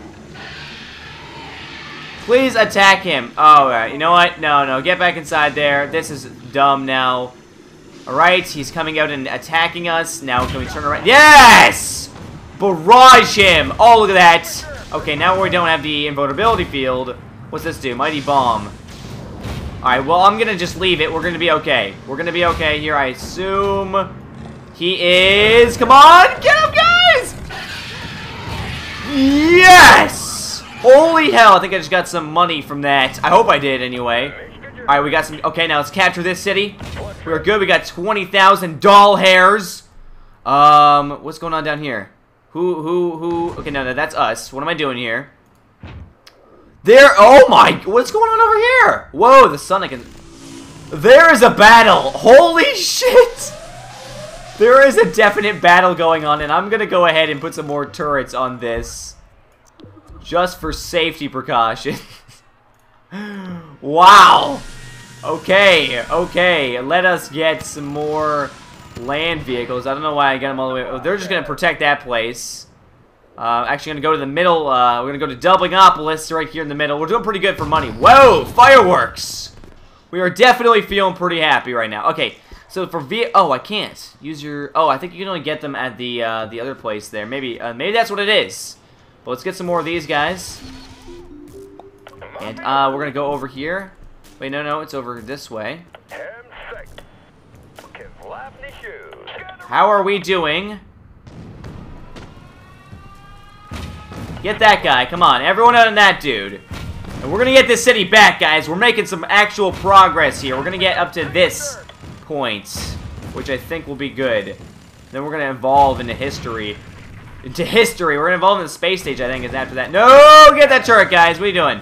Please attack him. Oh, right. You know what? No, no. Get back inside there. This is dumb now. Alright, he's coming out and attacking us. Now, can we turn around? Yes! Barrage him! Oh, look at that. Okay, now we don't have the invulnerability field. What's this do? Mighty Bomb. Alright, well, I'm gonna just leave it. We're gonna be okay. We're gonna be okay here, I assume. He is... Come on! Get him, guys! Yes! Holy hell, I think I just got some money from that. I hope I did, anyway. Alright, we got some... Okay, now let's capture this city. We're good. We got twenty thousand doll hairs. Um, what's going on down here? Who, who, who... Okay, no, no, that's us. What am I doing here? There... Oh, my... What's going on over here? Whoa, the sun... I can... There is a battle. Holy shit. There is a definite battle going on, and I'm gonna go ahead and put some more turrets on this. Just for safety precautions. Wow. Okay, okay. Let us get some more land vehicles. I don't know why I got them all the way. Oh, they're just gonna protect that place. Uh, actually, gonna go to the middle. Uh, we're gonna go to Dublinopolis right here in the middle. We're doing pretty good for money. Whoa, fireworks! We are definitely feeling pretty happy right now. Okay, so for V, oh, I can't use your. Oh, I think you can only get them at the uh, the other place there. Maybe, uh, maybe that's what it is. But let's get some more of these guys. And uh, we're gonna go over here. Wait, no, no, it's over this way. How are we doing? Get that guy, come on, everyone on that dude. And we're gonna get this city back, guys. We're making some actual progress here. We're gonna get up to this point, which I think will be good. Then we're gonna evolve into history. Into history, we're gonna evolve in the space stage, I think, is after that. No, get that turret, guys, what are you doing?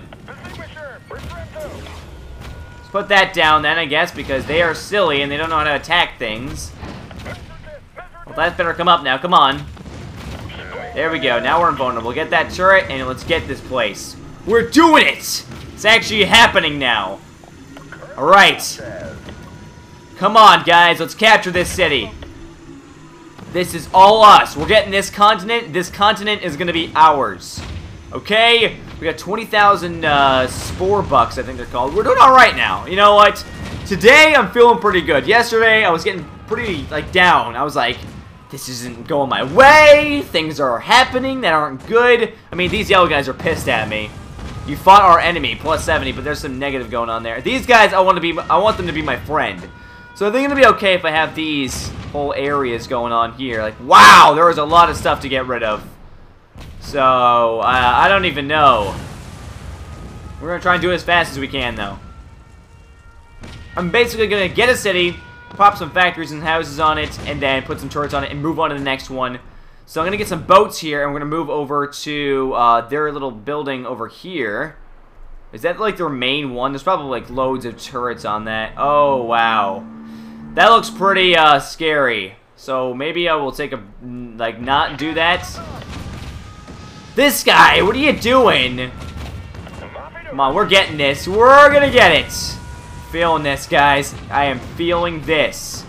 Put that down then, I guess, because they are silly and they don't know how to attack things. Well, that better come up now. Come on. There we go. Now we're invulnerable. Get that turret and let's get this place. We're doing it! It's actually happening now. Alright. Come on, guys. Let's capture this city. This is all us. We're getting this continent. This continent is going to be ours. Okay? We got twenty thousand uh, Spore bucks, I think they're called. We're doing alright now. You know what? Today, I'm feeling pretty good. Yesterday, I was getting pretty, like, down. I was like, this isn't going my way. Things are happening that aren't good. I mean, these yellow guys are pissed at me. You fought our enemy, plus seventy, but there's some negative going on there. These guys, I want to be, I want them to be my friend. So they're going to be okay if I have these whole areas going on here. Like, wow, there was a lot of stuff to get rid of. So, uh, I don't even know. We're going to try and do it as fast as we can, though. I'm basically going to get a city, pop some factories and houses on it, and then put some turrets on it and move on to the next one. So I'm going to get some boats here, and we're going to move over to uh, their little building over here. Is that, like, their main one? There's probably, like, loads of turrets on that. Oh, wow. That looks pretty uh, scary. So maybe I will take a, like, not do that. This guy, what are you doing? Come on, we're getting this. We're gonna get it. Feeling this, guys. I am feeling this.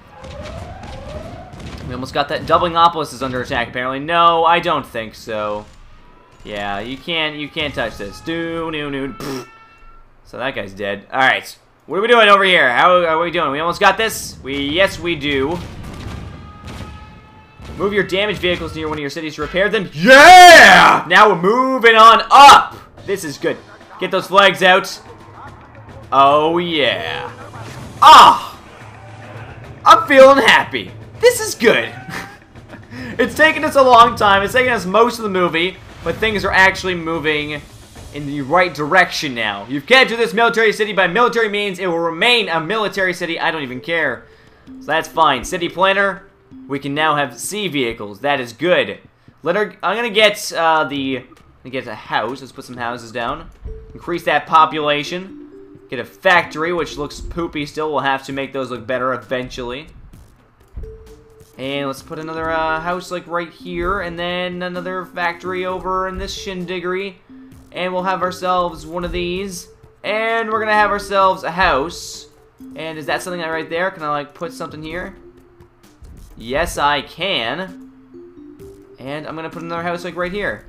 We almost got that. Dublinopolis is under attack, apparently. No, I don't think so. Yeah, you can't, you can't touch this. Do, do, do. So that guy's dead. All right, what are we doing over here? How are we doing? We almost got this. We, yes, we do. Move your damaged vehicles near one of your cities to repair them. Yeah! Now we're moving on up. This is good. Get those flags out. Oh, yeah. Ah! I'm feeling happy. This is good. It's taken us a long time. It's taken us most of the movie, but things are actually moving in the right direction now. You've captured this military city. By military means it will remain a military city. I don't even care. So that's fine. City planner. We can now have sea vehicles. That is good. Let her. I'm gonna get uh, the. Get a house. Let's put some houses down. Increase that population. Get a factory, which looks poopy still. We'll have to make those look better eventually. And let's put another uh, house like right here, and then another factory over in this shindiggery. And we'll have ourselves one of these. And we're gonna have ourselves a house. And is that something right there? Can I like put something here? Yes, I can. And I'm gonna put another house like right here.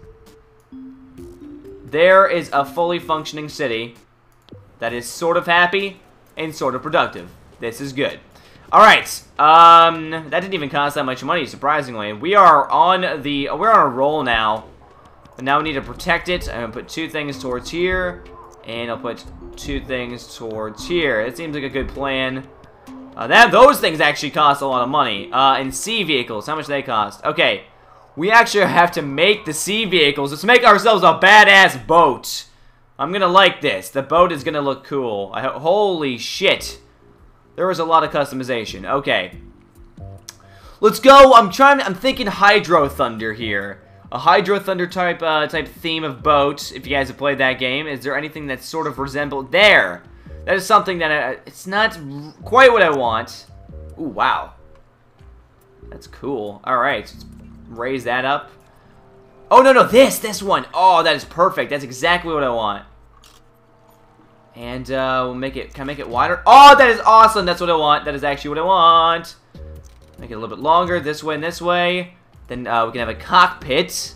There is a fully functioning city that is sort of happy and sort of productive. This is good. Alright, um, that didn't even cost that much money, surprisingly. We are on the, we're on a roll now. But now we need to protect it. I'm gonna put two things towards here, and I'll put two things towards here. It seems like a good plan. Uh, that those things actually cost a lot of money. Uh, and sea vehicles, how much do they cost? Okay, we actually have to make the sea vehicles. Let's make ourselves a badass boat. I'm gonna like this. The boat is gonna look cool. I, holy shit. There was a lot of customization. Okay. Let's go. I'm trying, I'm thinking Hydro Thunder here. A Hydro Thunder type uh, type theme of boat, if you guys have played that game. Is there anything that sort of resembles... There! That is something that I, it's not quite what I want. Ooh, wow. That's cool. Alright, let's raise that up. Oh, no, no, this, this one. Oh, that is perfect. That's exactly what I want. And uh, we'll make it, can I make it wider? Oh, that is awesome. That's what I want. That is actually what I want. Make it a little bit longer this way and this way. Then uh, we can have a cockpit.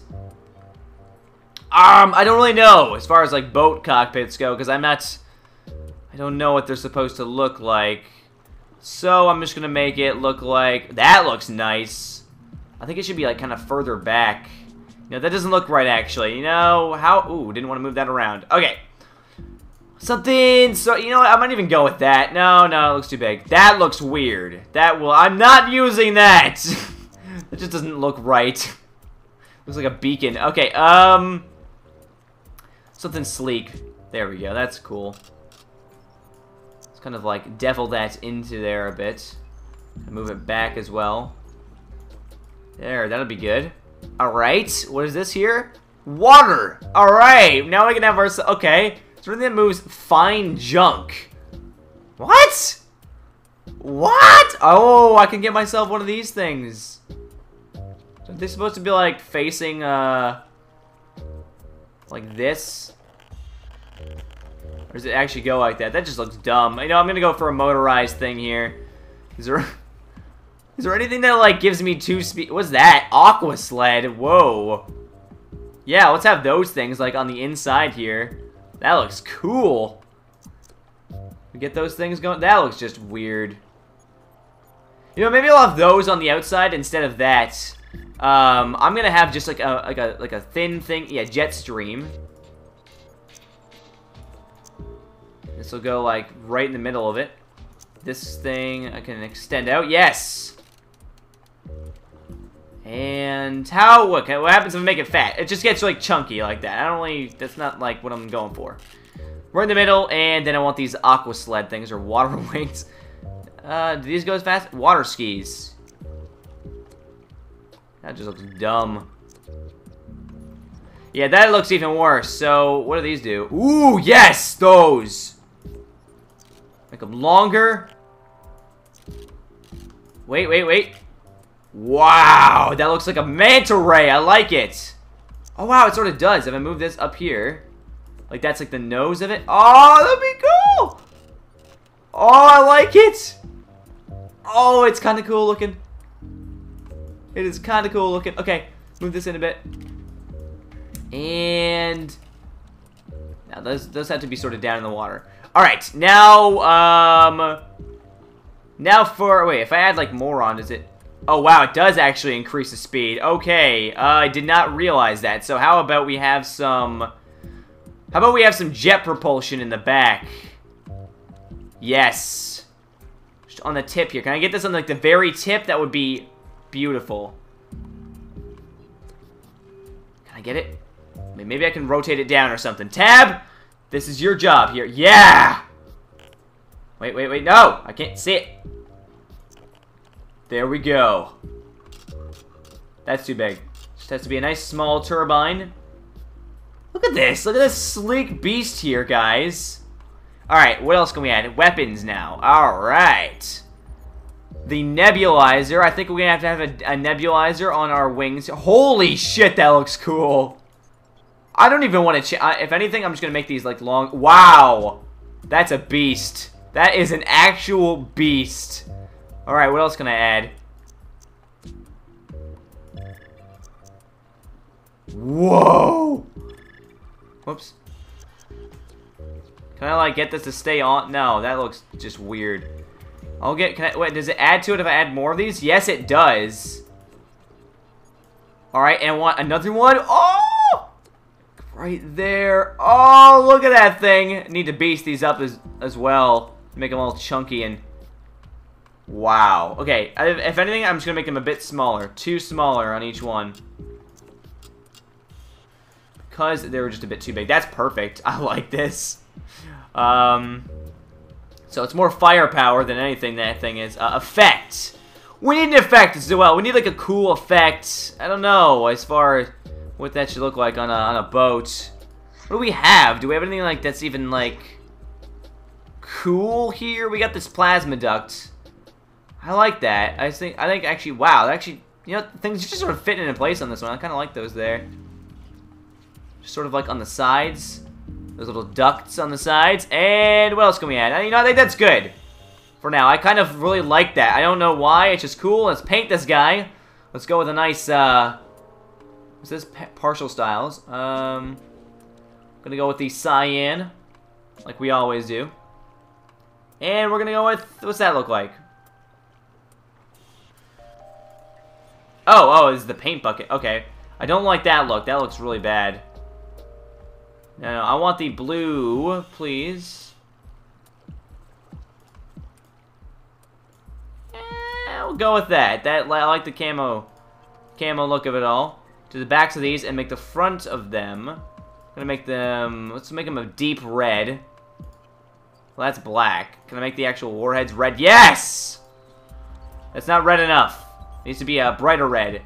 Um, I don't really know as far as like boat cockpits go because I'm not, I don't know what they're supposed to look like. So I'm just going to make it look like, that looks nice. I think it should be like kind of further back. You know, that doesn't look right actually. You know, how, ooh, didn't want to move that around. Okay. Something, so, you know what, I might even go with that. No, no, it looks too big. That looks weird. That will, I'm not using that. It just doesn't look right. Looks like a beacon. Okay, um, something sleek. There we go, that's cool. Let's kind of like devil that into there a bit. Move it back as well. There, that'll be good. Alright, what is this here? Water! Alright, now we can have our, okay. Something that moves fine junk. What? What? Oh, I can get myself one of these things. Are they supposed to be like facing, uh, like this? Or does it actually go like that? That just looks dumb. You know, I'm gonna go for a motorized thing here. Is there, is there anything that like gives me two speed? What's that? Aqua sled. Whoa. Yeah, let's have those things like on the inside here. That looks cool. We get those things going. That looks just weird. You know, maybe I'll have those on the outside instead of that. Um, I'm gonna have just like a like a like a thin thing. Yeah, jet stream. This will go like right in the middle of it. This thing I can extend out. Yes. And how, what, what happens if I make it fat? It just gets like chunky like that. I don't really, that's not like what I'm going for. Right in the middle, and then I want these aqua sled things, or water wings. Uh, do these go as fast? Water skis. That just looks dumb. Yeah, that looks even worse. So, what do these do? Ooh, yes, those. Make them longer. Wait, wait, wait. Wow, that looks like a manta ray. I like it. Oh, wow, it sort of does. If I move this up here, like that's like the nose of it. Oh, that'd be cool. Oh, I like it. Oh, it's kind of cool looking. It is kind of cool looking. Okay, move this in a bit. And now those, those have to be sort of down in the water. All right, now, um, now for, wait, if I add like more on, does it? Oh, wow, it does actually increase the speed. Okay, uh, I did not realize that. So how about we have some... How about we have some jet propulsion in the back? Yes. Just on the tip here. Can I get this on, like, the very tip? That would be beautiful. Can I get it? Maybe I can rotate it down or something. Tab! This is your job here. Yeah! Wait, wait, wait. No! I can't see it. There we go. That's too big. Just has to be a nice small turbine. Look at this. Look at this sleek beast here, guys. Alright, what else can we add? Weapons now. Alright. The nebulizer. I think we're going to have to have a, a nebulizer on our wings. Holy shit, that looks cool. I don't even want to... Ch if anything, I'm just going to make these, like, long... Wow. That's a beast. That is an actual beast. Alright, what else can I add? Whoa! Whoops. Can I, like, get this to stay on? No, that looks just weird. I'll get... Can I, wait, does it add to it if I add more of these? Yes, it does. Alright, and I want another one. Oh! Right there. Oh, look at that thing. I need to beast these up as, as well. Make them all chunky and... Wow. Okay, if anything, I'm just going to make them a bit smaller. Two smaller on each one. Because they were just a bit too big. That's perfect. I like this. Um, so it's more firepower than anything that thing is. Uh, effect. We need an effect as well. We need like a cool effect. I don't know as far as what that should look like on a, on a boat. What do we have? Do we have anything like that's even like cool here? We got this plasma duct. I like that. I think I think actually, wow, actually, you know, things just sort of fitting into place on this one. I kind of like those there. Just sort of like on the sides. Those little ducts on the sides. And what else can we add? You know, I think that's good. For now. I kind of really like that. I don't know why. It's just cool. Let's paint this guy. Let's go with a nice, uh... what's this? Partial styles. Um... Gonna go with the cyan. Like we always do. And we're gonna go with... what's that look like? Oh, oh, this is the paint bucket. Okay. I don't like that look. That looks really bad. No, no, I want the blue, please. Eh, we'll go with that. That I like the camo, camo look of it all. To the backs of these and make the front of them. I'm gonna make them. Let's make them a deep red. Well, that's black. Can I make the actual warheads red? Yes. That's not red enough. It needs to be a brighter red.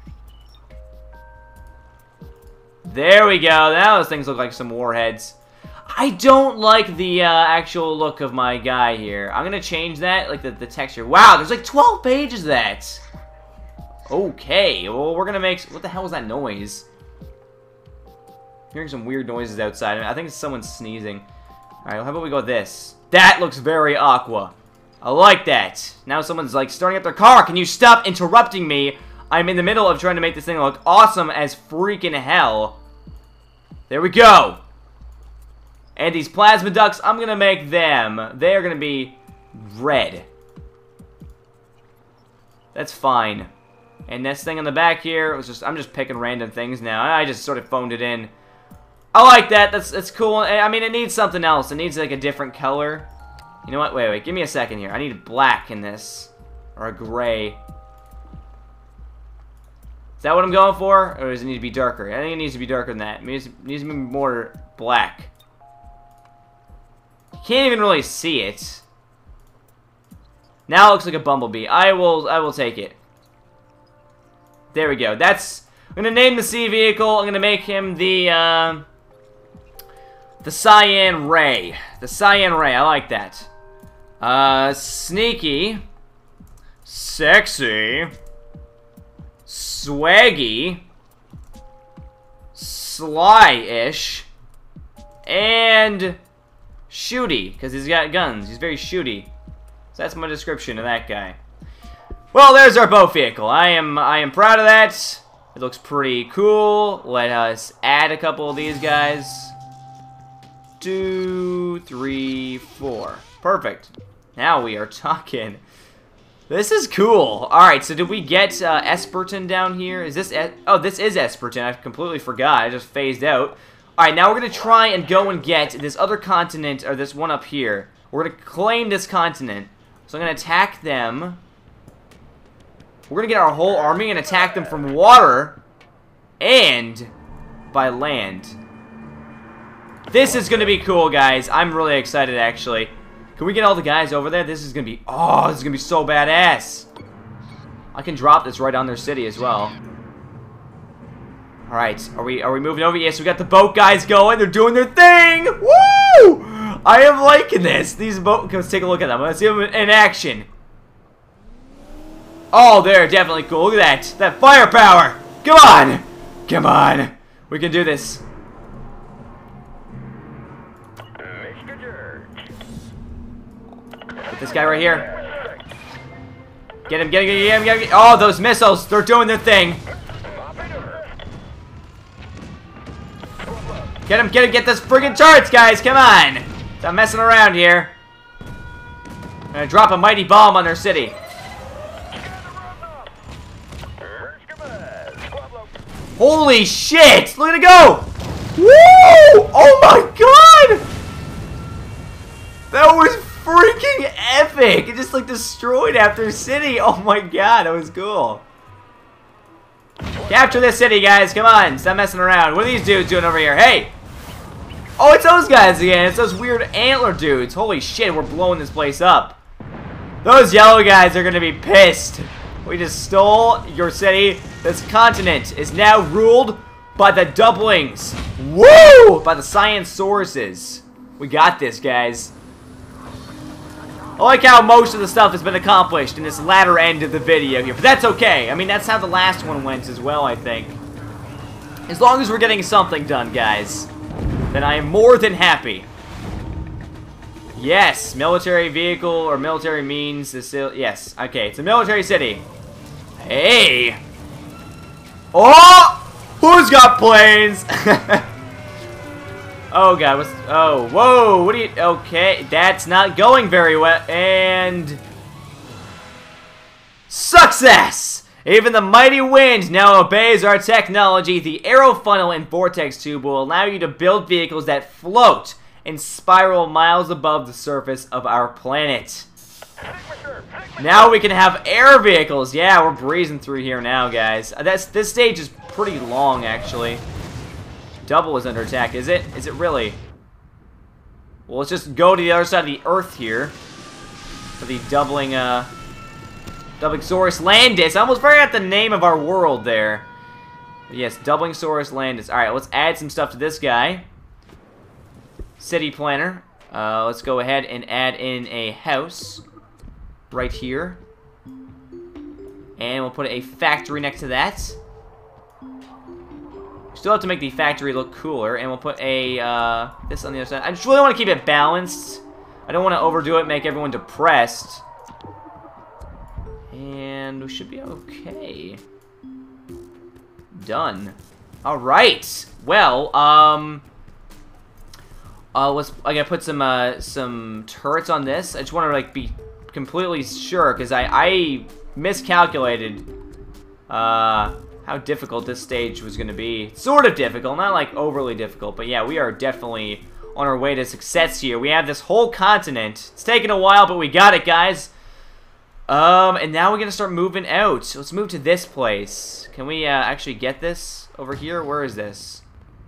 There we go. Now those things look like some warheads. I don't like the uh, actual look of my guy here. I'm going to change that, like the, the texture. Wow, there's like twelve pages of that. Okay, well, we're going to make... what the hell was that noise? I'm hearing some weird noises outside. I think it's someone sneezing. Alright, well, how about we go with this? That looks very aqua. I like that. Now someone's like starting up their car. Can you stop interrupting me? I'm in the middle of trying to make this thing look awesome as freaking hell. There we go. And these plasma ducts, I'm going to make them. They are going to be red. That's fine. And this thing on the back here, was just I'm just picking random things now. I just sort of phoned it in. I like that. That's, that's cool. I mean, it needs something else. It needs like a different color. You know what? Wait, wait. Give me a second here. I need black in this. Or a gray. Is that what I'm going for? Or does it need to be darker? I think it needs to be darker than that. It needs, it needs to be more black. You can't even really see it. Now it looks like a bumblebee. I will I will take it. There we go. That's... I'm going to name the sea vehicle. I'm going to make him the... Uh, the Cyan Ray. The Cyan Ray. I like that. Uh, sneaky, sexy, swaggy, sly-ish, and shooty, because he's got guns. He's very shooty. So that's my description of that guy. Well, there's our boat vehicle. I am I am proud of that. It looks pretty cool. Let us add a couple of these guys. Two, three, four. Perfect. Now we are talking. This is cool. Alright, so did we get uh, Esperton down here? Is this... E oh, this is Esperton. I completely forgot. I just phased out. Alright, now we're going to try and go and get this other continent, or this one up here. We're going to claim this continent. So I'm going to attack them. We're going to get our whole army and attack them from water and by land. This is going to be cool, guys. I'm really excited, actually. Can we get all the guys over there? This is going to be... oh, this is going to be so badass. I can drop this right on their city as well. Alright, are we are we moving over? Yes, we got the boat guys going. They're doing their thing. Woo! I am liking this. These boat... let's take a look at them. Let's see them in action. Oh, they're definitely cool. Look at that. That firepower. Come on. Come on. We can do this. Get this guy right here. Get him, get him, get him, get him, get him. Oh, those missiles. They're doing their thing. Get him, get him, get those friggin' turrets, guys. Come on. Stop messing around here. I'm gonna drop a mighty bomb on their city. Holy shit! Look at it go! Woo! Oh my god! That was freaking epic! It just like destroyed after city. Oh my god, that was cool. Capture this city, guys. Come on, stop messing around. What are these dudes doing over here? Hey! Oh, it's those guys again. It's those weird antler dudes. Holy shit, we're blowing this place up. Those yellow guys are gonna be pissed. We just stole your city. This continent is now ruled by the doublings. Woo! By the science sources. We got this, guys. I like how most of the stuff has been accomplished in this latter end of the video here. But that's okay. I mean, that's how the last one went as well, I think. As long as we're getting something done, guys. then I am more than happy. Yes, military vehicle or military means is still, yes, okay, it's a military city. Hey! Oh! Who's got planes? Oh god, what's, oh, whoa, what do you, okay, that's not going very well, and... Success! Even the mighty wind now obeys our technology. The arrow funnel and vortex tube will allow you to build vehicles that float and spiral miles above the surface of our planet. Now we can have air vehicles. Yeah, we're breezing through here now, guys. That's, this stage is pretty long, actually. Double is under attack, is it? Is it really? Well, let's just go to the other side of the Earth here for the doubling, uh... Doubling Saurus Landis. I almost forgot the name of our world there. But yes, doubling Saurus Landis. Alright, let's add some stuff to this guy. City planner. Uh, let's go ahead and add in a house. Right here. And we'll put a factory next to that. Still have to make the factory look cooler. And we'll put a, uh, this on the other side. I just really want to keep it balanced. I don't want to overdo it, make everyone depressed. And we should be okay. Done. Alright. Well, um... Uh, let's, I gotta put some, uh, some turrets on this. I just want to, like, be completely sure, because I, I miscalculated, uh, how difficult this stage was gonna be. Sort of difficult, not, like, overly difficult, but yeah, we are definitely on our way to success here. We have this whole continent. It's taken a while, but we got it, guys. Um, and now we're gonna start moving out. So let's move to this place. Can we, uh, actually get this over here? Where is this?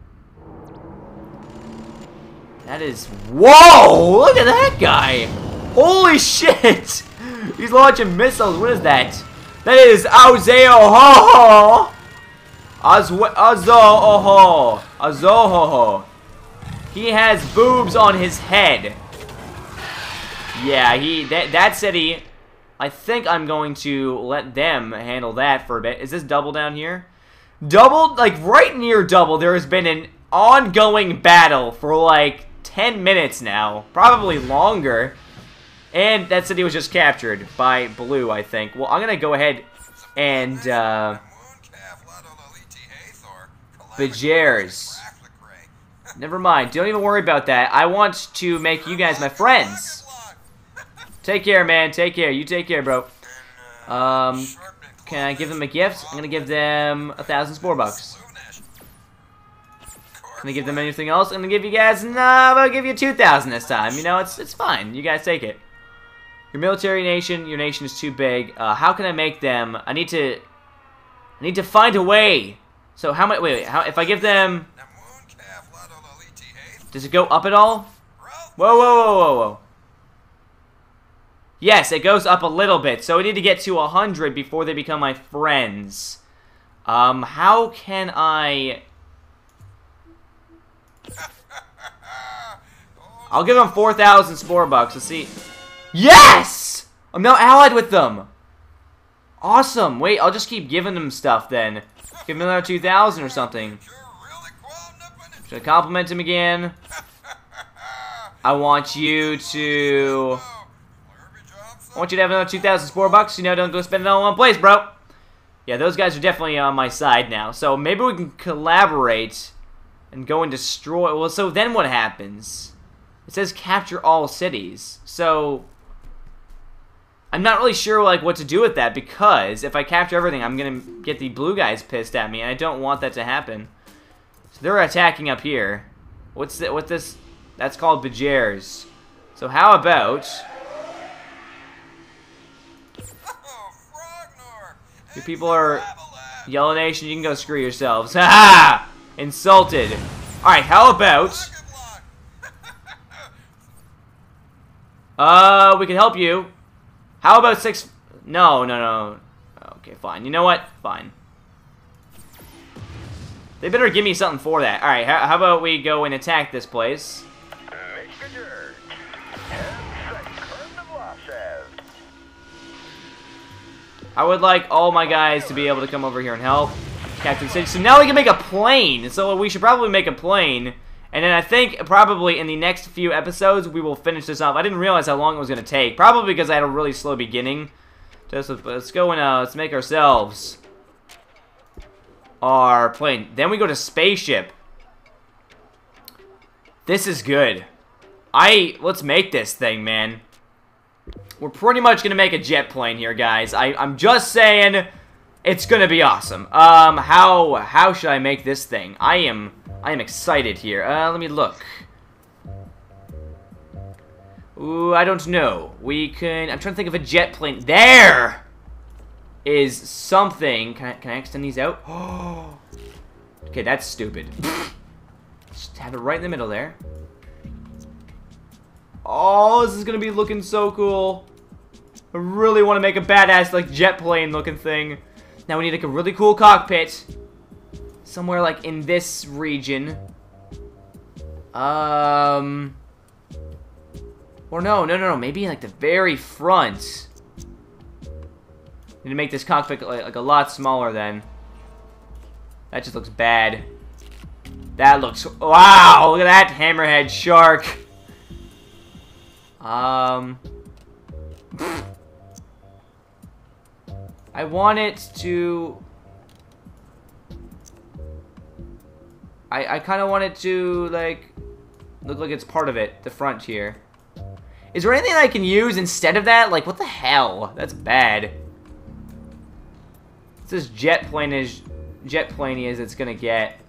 That is... Whoa! Look at that guy! Holy shit! He's launching missiles. What is that? That is Aozeoho! Azoho! Azoho! He has boobs on his head. Yeah, he... That, that city... I think I'm going to let them handle that for a bit. Is this double down here? Double? Like, right near double, there has been an ongoing battle for, like, ten minutes now. Probably longer. And that city was just captured by blue, I think. Well, I'm going to go ahead and, uh... Bajers. Never mind. Don't even worry about that. I want to make you guys my friends. Take care, man. Take care. You take care, bro. Um, can I give them a gift? I'm gonna give them a thousand spore bucks. Can I give them anything else? I'm gonna give you guys. Nah, I'll give you two thousand this time. You know, it's it's fine. You guys take it. Your military nation. Your nation is too big. Uh, how can I make them? I need to. I need to find a way. So how much? Wait, wait. How if I give them? Does it go up at all? Whoa, whoa, whoa, whoa, whoa. Yes, it goes up a little bit, so we need to get to one hundred before they become my friends. Um, how can I... I'll give them four thousand spore bucks, let's see. Yes! I'm now allied with them! Awesome, wait, I'll just keep giving them stuff then. Give them another two thousand or something. Should I compliment him again? I want you to... I want you to have another two thousand spore bucks. You know, don't go spend it all in one place, bro. Yeah, those guys are definitely on my side now. So maybe we can collaborate and go and destroy. Well, so then what happens? It says capture all cities. So I'm not really sure like what to do with that, because if I capture everything, I'm gonna get the blue guys pissed at me, and I don't want that to happen. So they're attacking up here. What's the, what this? That's called Bajers. So how about? You people are Yellow Nation, you can go screw yourselves. Ha ha! Insulted. Alright, how about... Uh, we can help you. How about six... No, no, no. Okay, fine. You know what? Fine. They better give me something for that. Alright, how, how about we go and attack this place? I would like all my guys to be able to come over here and help Captain City. So now we can make a plane. So we should probably make a plane And then I think probably in the next few episodes, we will finish this off. I didn't realize how long it was going to take. Probably because I had a really slow beginning. Just let's go and uh, let's make ourselves our plane. Then we go to spaceship. This is good. I let's make this thing, man. We're pretty much gonna make a jet plane here, guys. I I'm just saying, it's gonna be awesome. Um, how how should I make this thing? I am I am excited here. Uh, let me look. Ooh, I don't know. We can... I'm trying to think of a jet plane. There is something. Can I, can I extend these out? Oh. Okay, that's stupid. Just have it right in the middle there. Oh, this is going to be looking so cool. I really want to make a badass, like, jet plane looking thing. Now we need, like, a really cool cockpit. Somewhere, like, in this region. Um... Or no, no, no, no. Maybe like the very front. Need to make this cockpit like, like a lot smaller then. That just looks bad. That looks... Wow! Look at that hammerhead shark. Um... I want it to... I, I kind of want it to, like, look like it's part of it. The front here. Is there anything I can use instead of that? Like, what the hell? That's bad. It's as jet plane as jet planey as it's gonna get.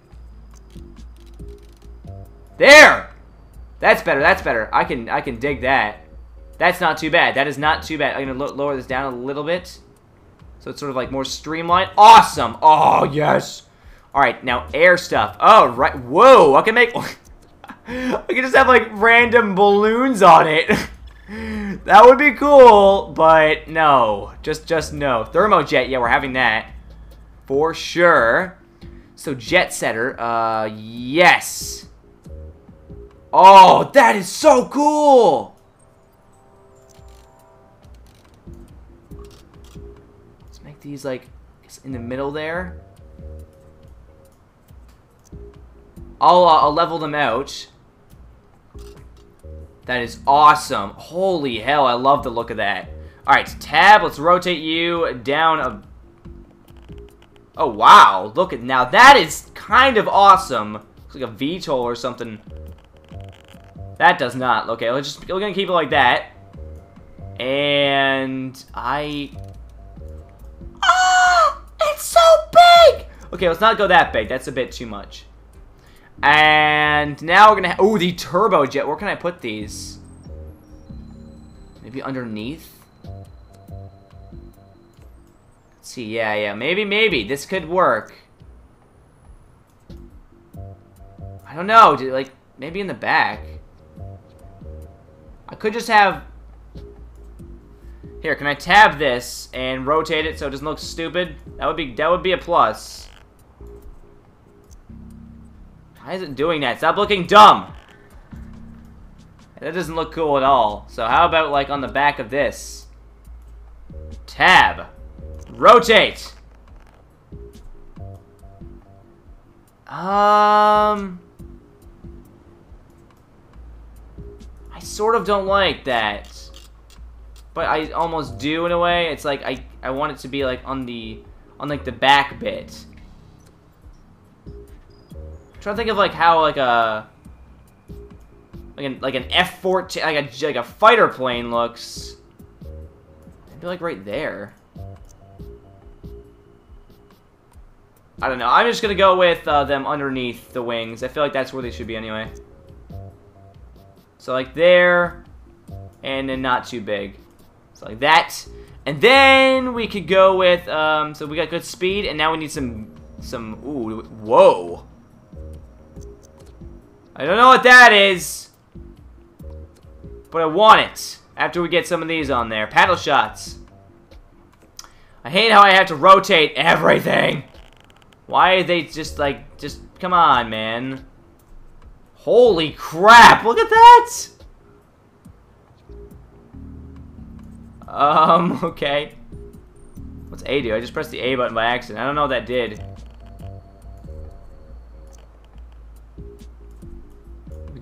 There! That's better, that's better. I can I can dig that. That's not too bad. That is not too bad. I'm gonna lo lower this down a little bit. So it's sort of like more streamlined. Awesome! Oh, yes! Alright, now air stuff. Oh, right. Whoa! I can make... I can just have, like, random balloons on it. That would be cool, but no. Just, just no. Thermojet, yeah, we're having that. For sure. So, jet setter, uh, yes. Oh, that is so cool! Let's make these, like, in the middle there. I'll, uh, I'll level them out. That is awesome. Holy hell, I love the look of that. Alright, tab, let's rotate you down a... Oh, wow. Look at... Now, that is kind of awesome. Looks like a V TOL or something. That does not. Okay, let's just... We're gonna keep it like that. And... I... Ah! It's so big! Okay, let's not go that big. That's a bit too much. And now we're gonna... Oh, the turbojet. Where can I put these? Maybe underneath? Let's see. Yeah, yeah. Maybe, maybe. This could work. I don't know. Dude, like, maybe in the back. I could just have... Here, can I tab this and rotate it so it doesn't look stupid? That would be, that would be a plus. Why is it doing that? Stop looking dumb! That doesn't look cool at all. So how about, like, on the back of this? Tab. Rotate! Um... I sort of don't like that. But I almost do in a way. It's like, I, I want it to be, like, on the... On, like, the back bit. I'm trying to think of like how like a like an like an F fourteen like a like a fighter plane looks. Maybe like right there. I don't know. I'm just gonna go with uh, them underneath the wings. I feel like that's where they should be anyway. So like there, and then not too big. So like that, and then we could go with um. So we got good speed, and now we need some some. Ooh, whoa. I don't know what that is, but I want it after we get some of these on there. Paddle shots. I hate how I have to rotate everything. Why are they just like, just, come on, man. Holy crap, look at that! Um, okay. What's A do? I just pressed the A button by accident. I don't know what that did.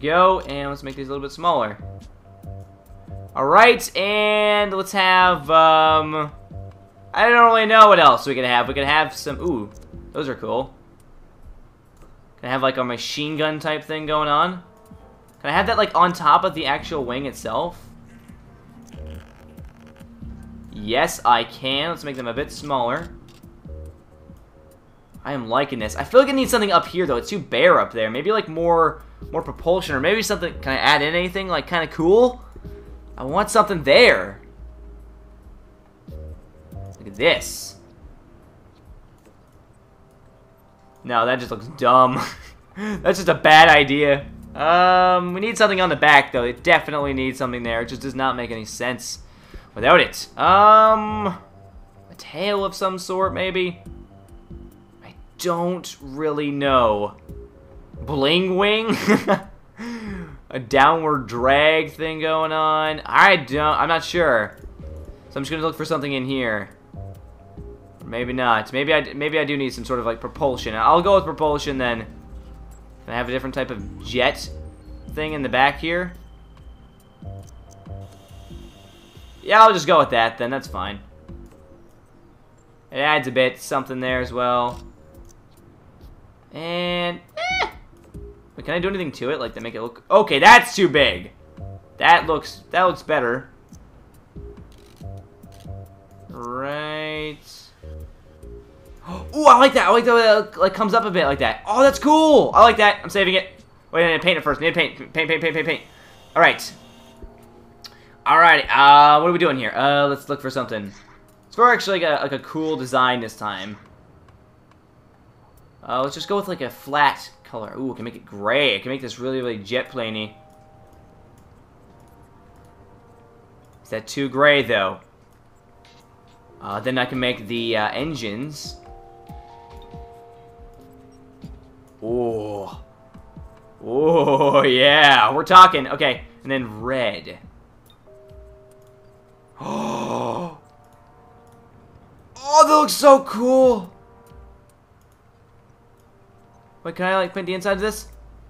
go. And let's make these a little bit smaller. Alright, and let's have, um... I don't really know what else we could have. We could have some... Ooh, those are cool. Can I have, like, a machine gun type thing going on? Can I have that, like, on top of the actual wing itself? Yes, I can. Let's make them a bit smaller. I am liking this. I feel like I need something up here, though. It's too bare up there. Maybe, like, more more propulsion, or maybe something... Can I add in anything, like, kind of cool? I want something there. Look at this. No, that just looks dumb. That's just a bad idea. Um, we need something on the back, though. It definitely needs something there. It just does not make any sense without it. Um, a tail of some sort, maybe? I don't really know. Bling wing? A downward drag thing going on? I don't, I'm not sure. So I'm just gonna look for something in here. Or maybe not. Maybe I, maybe I do need some sort of like propulsion. I'll go with propulsion then. Can I have a different type of jet thing in the back here? Yeah, I'll just go with that then. That's fine. It adds a bit something there as well. And eh. Wait, can I do anything to it, like to make it look... Okay, that's too big. That looks... That looks better. Right. Ooh, I like that. I like the way it like, comes up a bit like that. Oh, that's cool. I like that. I'm saving it. Wait, I need to paint it first. I need to paint. Paint, paint, paint, paint, paint. All right. All right. Uh, what are we doing here? Uh, let's look for something. It's for actually like a, like a cool design this time. Uh, let's just go with like a flat color. Ooh, I can make it gray. I can make this really, really jet planey. Is that too gray, though? Uh, then I can make the uh, engines. Ooh. Ooh, yeah. We're talking. Okay, and then red. Oh. Oh, that looks so cool. Wait, can I, like, paint the inside of this?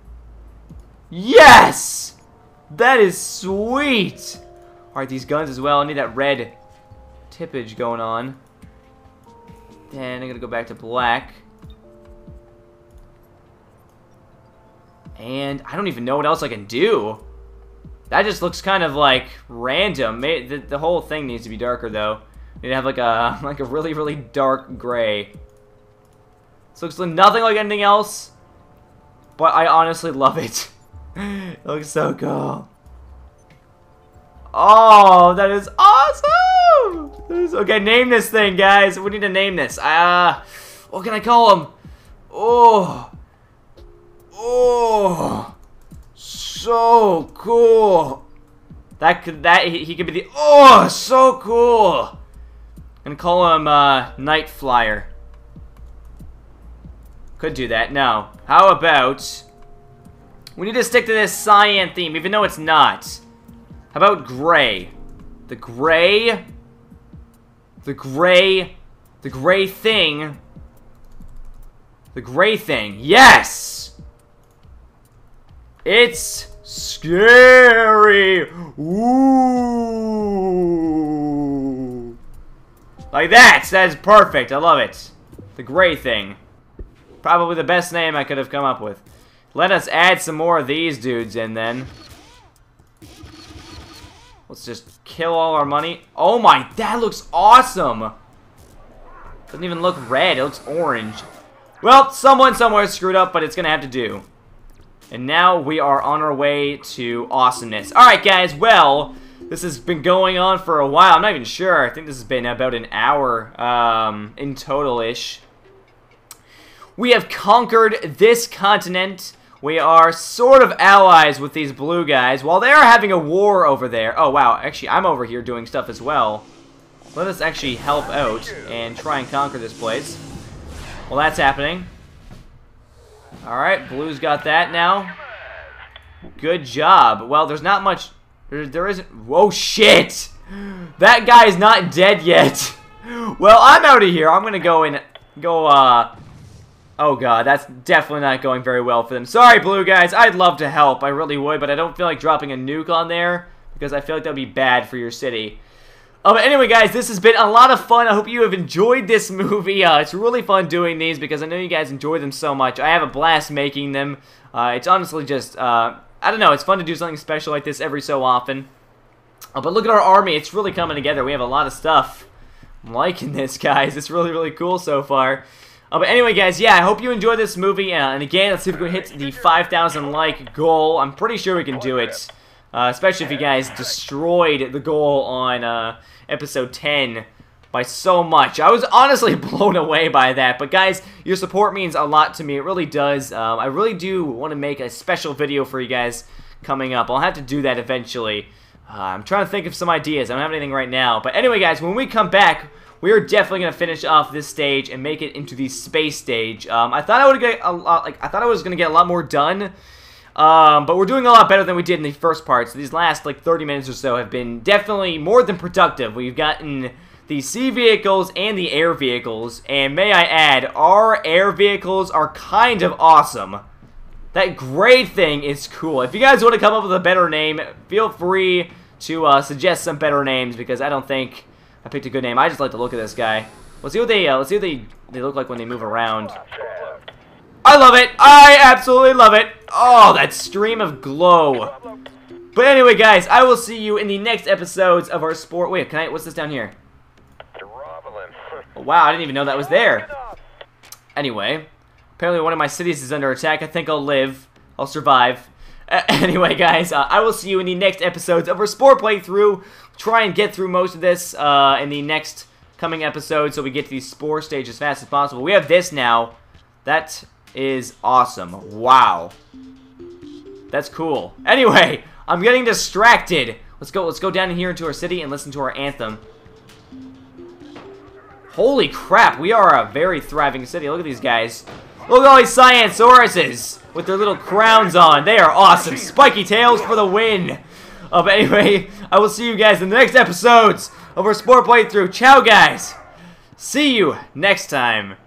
Yes! That is sweet! Alright, these guns as well. I need that red tippage going on. Then I'm gonna go back to black. And I don't even know what else I can do. That just looks kind of, like, random. The, the whole thing needs to be darker, though. Need to have, like, a, like a really, really dark gray. This looks nothing like anything else, but I honestly love it. It looks so cool. Oh, that is awesome! That is, okay, name this thing, guys. We need to name this. Uh, what can I call him? Oh. Oh. So cool. That could, that, he, he could be the, oh, so cool. I'm gonna call him, uh, Night Flyer. Could do that. No. How about... We need to stick to this cyan theme, even though it's not. How about gray? The gray... The gray... The gray thing... The gray thing. Yes! It's scary! Ooh! Like that! That is perfect. I love it. The gray thing. Probably the best name I could have come up with. Let us add some more of these dudes in then. Let's just kill all our money. Oh my, that looks awesome! Doesn't even look red, it looks orange. Well, someone somewhere screwed up, but it's gonna have to do. And now we are on our way to awesomeness. Alright guys, well, this has been going on for a while. I'm not even sure. I think this has been about an hour um, in total-ish. We have conquered this continent. We are sort of allies with these blue guys while they are having a war over there. Oh, wow. Actually, I'm over here doing stuff as well. Let us actually help out and try and conquer this place. Well, that's happening. Alright, blue's got that now. Good job. Well, there's not much... There, there isn't... Whoa, shit! That guy is not dead yet. Well, I'm out of here. I'm gonna go and... Go, uh... Oh god, that's definitely not going very well for them. Sorry, blue guys, I'd love to help. I really would, but I don't feel like dropping a nuke on there because I feel like that would be bad for your city. Oh, but anyway, guys, this has been a lot of fun. I hope you have enjoyed this movie. Uh, it's really fun doing these because I know you guys enjoy them so much. I have a blast making them. Uh, it's honestly just, uh, I don't know, it's fun to do something special like this every so often. Uh, but look at our army. It's really coming together. We have a lot of stuff. I'm liking this, guys. It's really, really cool so far. Uh, but anyway, guys, yeah, I hope you enjoyed this movie. Uh, and again, let's see if we can hit the five thousand like goal. I'm pretty sure we can do it. Uh, especially if you guys destroyed the goal on uh, episode ten by so much. I was honestly blown away by that. But guys, your support means a lot to me. It really does. Um, I really do want to make a special video for you guys coming up. I'll have to do that eventually. Uh, I'm trying to think of some ideas. I don't have anything right now. But anyway, guys, when we come back, we are definitely going to finish off this stage and make it into the space stage. Um, I thought I would get a lot, like I thought I was going to get a lot more done. Um, but we're doing a lot better than we did in the first part. So these last like thirty minutes or so have been definitely more than productive. We've gotten the sea vehicles and the air vehicles. And may I add, our air vehicles are kind of awesome. That gray thing is cool. If you guys want to come up with a better name, feel free to uh, suggest some better names because I don't think I picked a good name. I just like to look at this guy. Let's see what they uh, let's see what they they look like when they move around. I love it. I absolutely love it. Oh, that stream of glow. But anyway, guys, I will see you in the next episodes of our sport. Wait, can I? What's this down here? Oh, wow, I didn't even know that was there. Anyway, apparently one of my cities is under attack. I think I'll live. I'll survive. Uh, anyway, guys, uh, I will see you in the next episodes of our sport playthrough. Try and get through most of this uh, in the next coming episode so we get to the Spore stage as fast as possible. We have this now. That is awesome. Wow. That's cool. Anyway, I'm getting distracted. Let's go let's go down here into our city and listen to our anthem. Holy crap, we are a very thriving city. Look at these guys. Look at all these Scientosauruses with their little crowns on. They are awesome. Spiky tails for the win. Uh, but anyway, I will see you guys in the next episodes of our Spore playthrough. Ciao, guys. See you next time.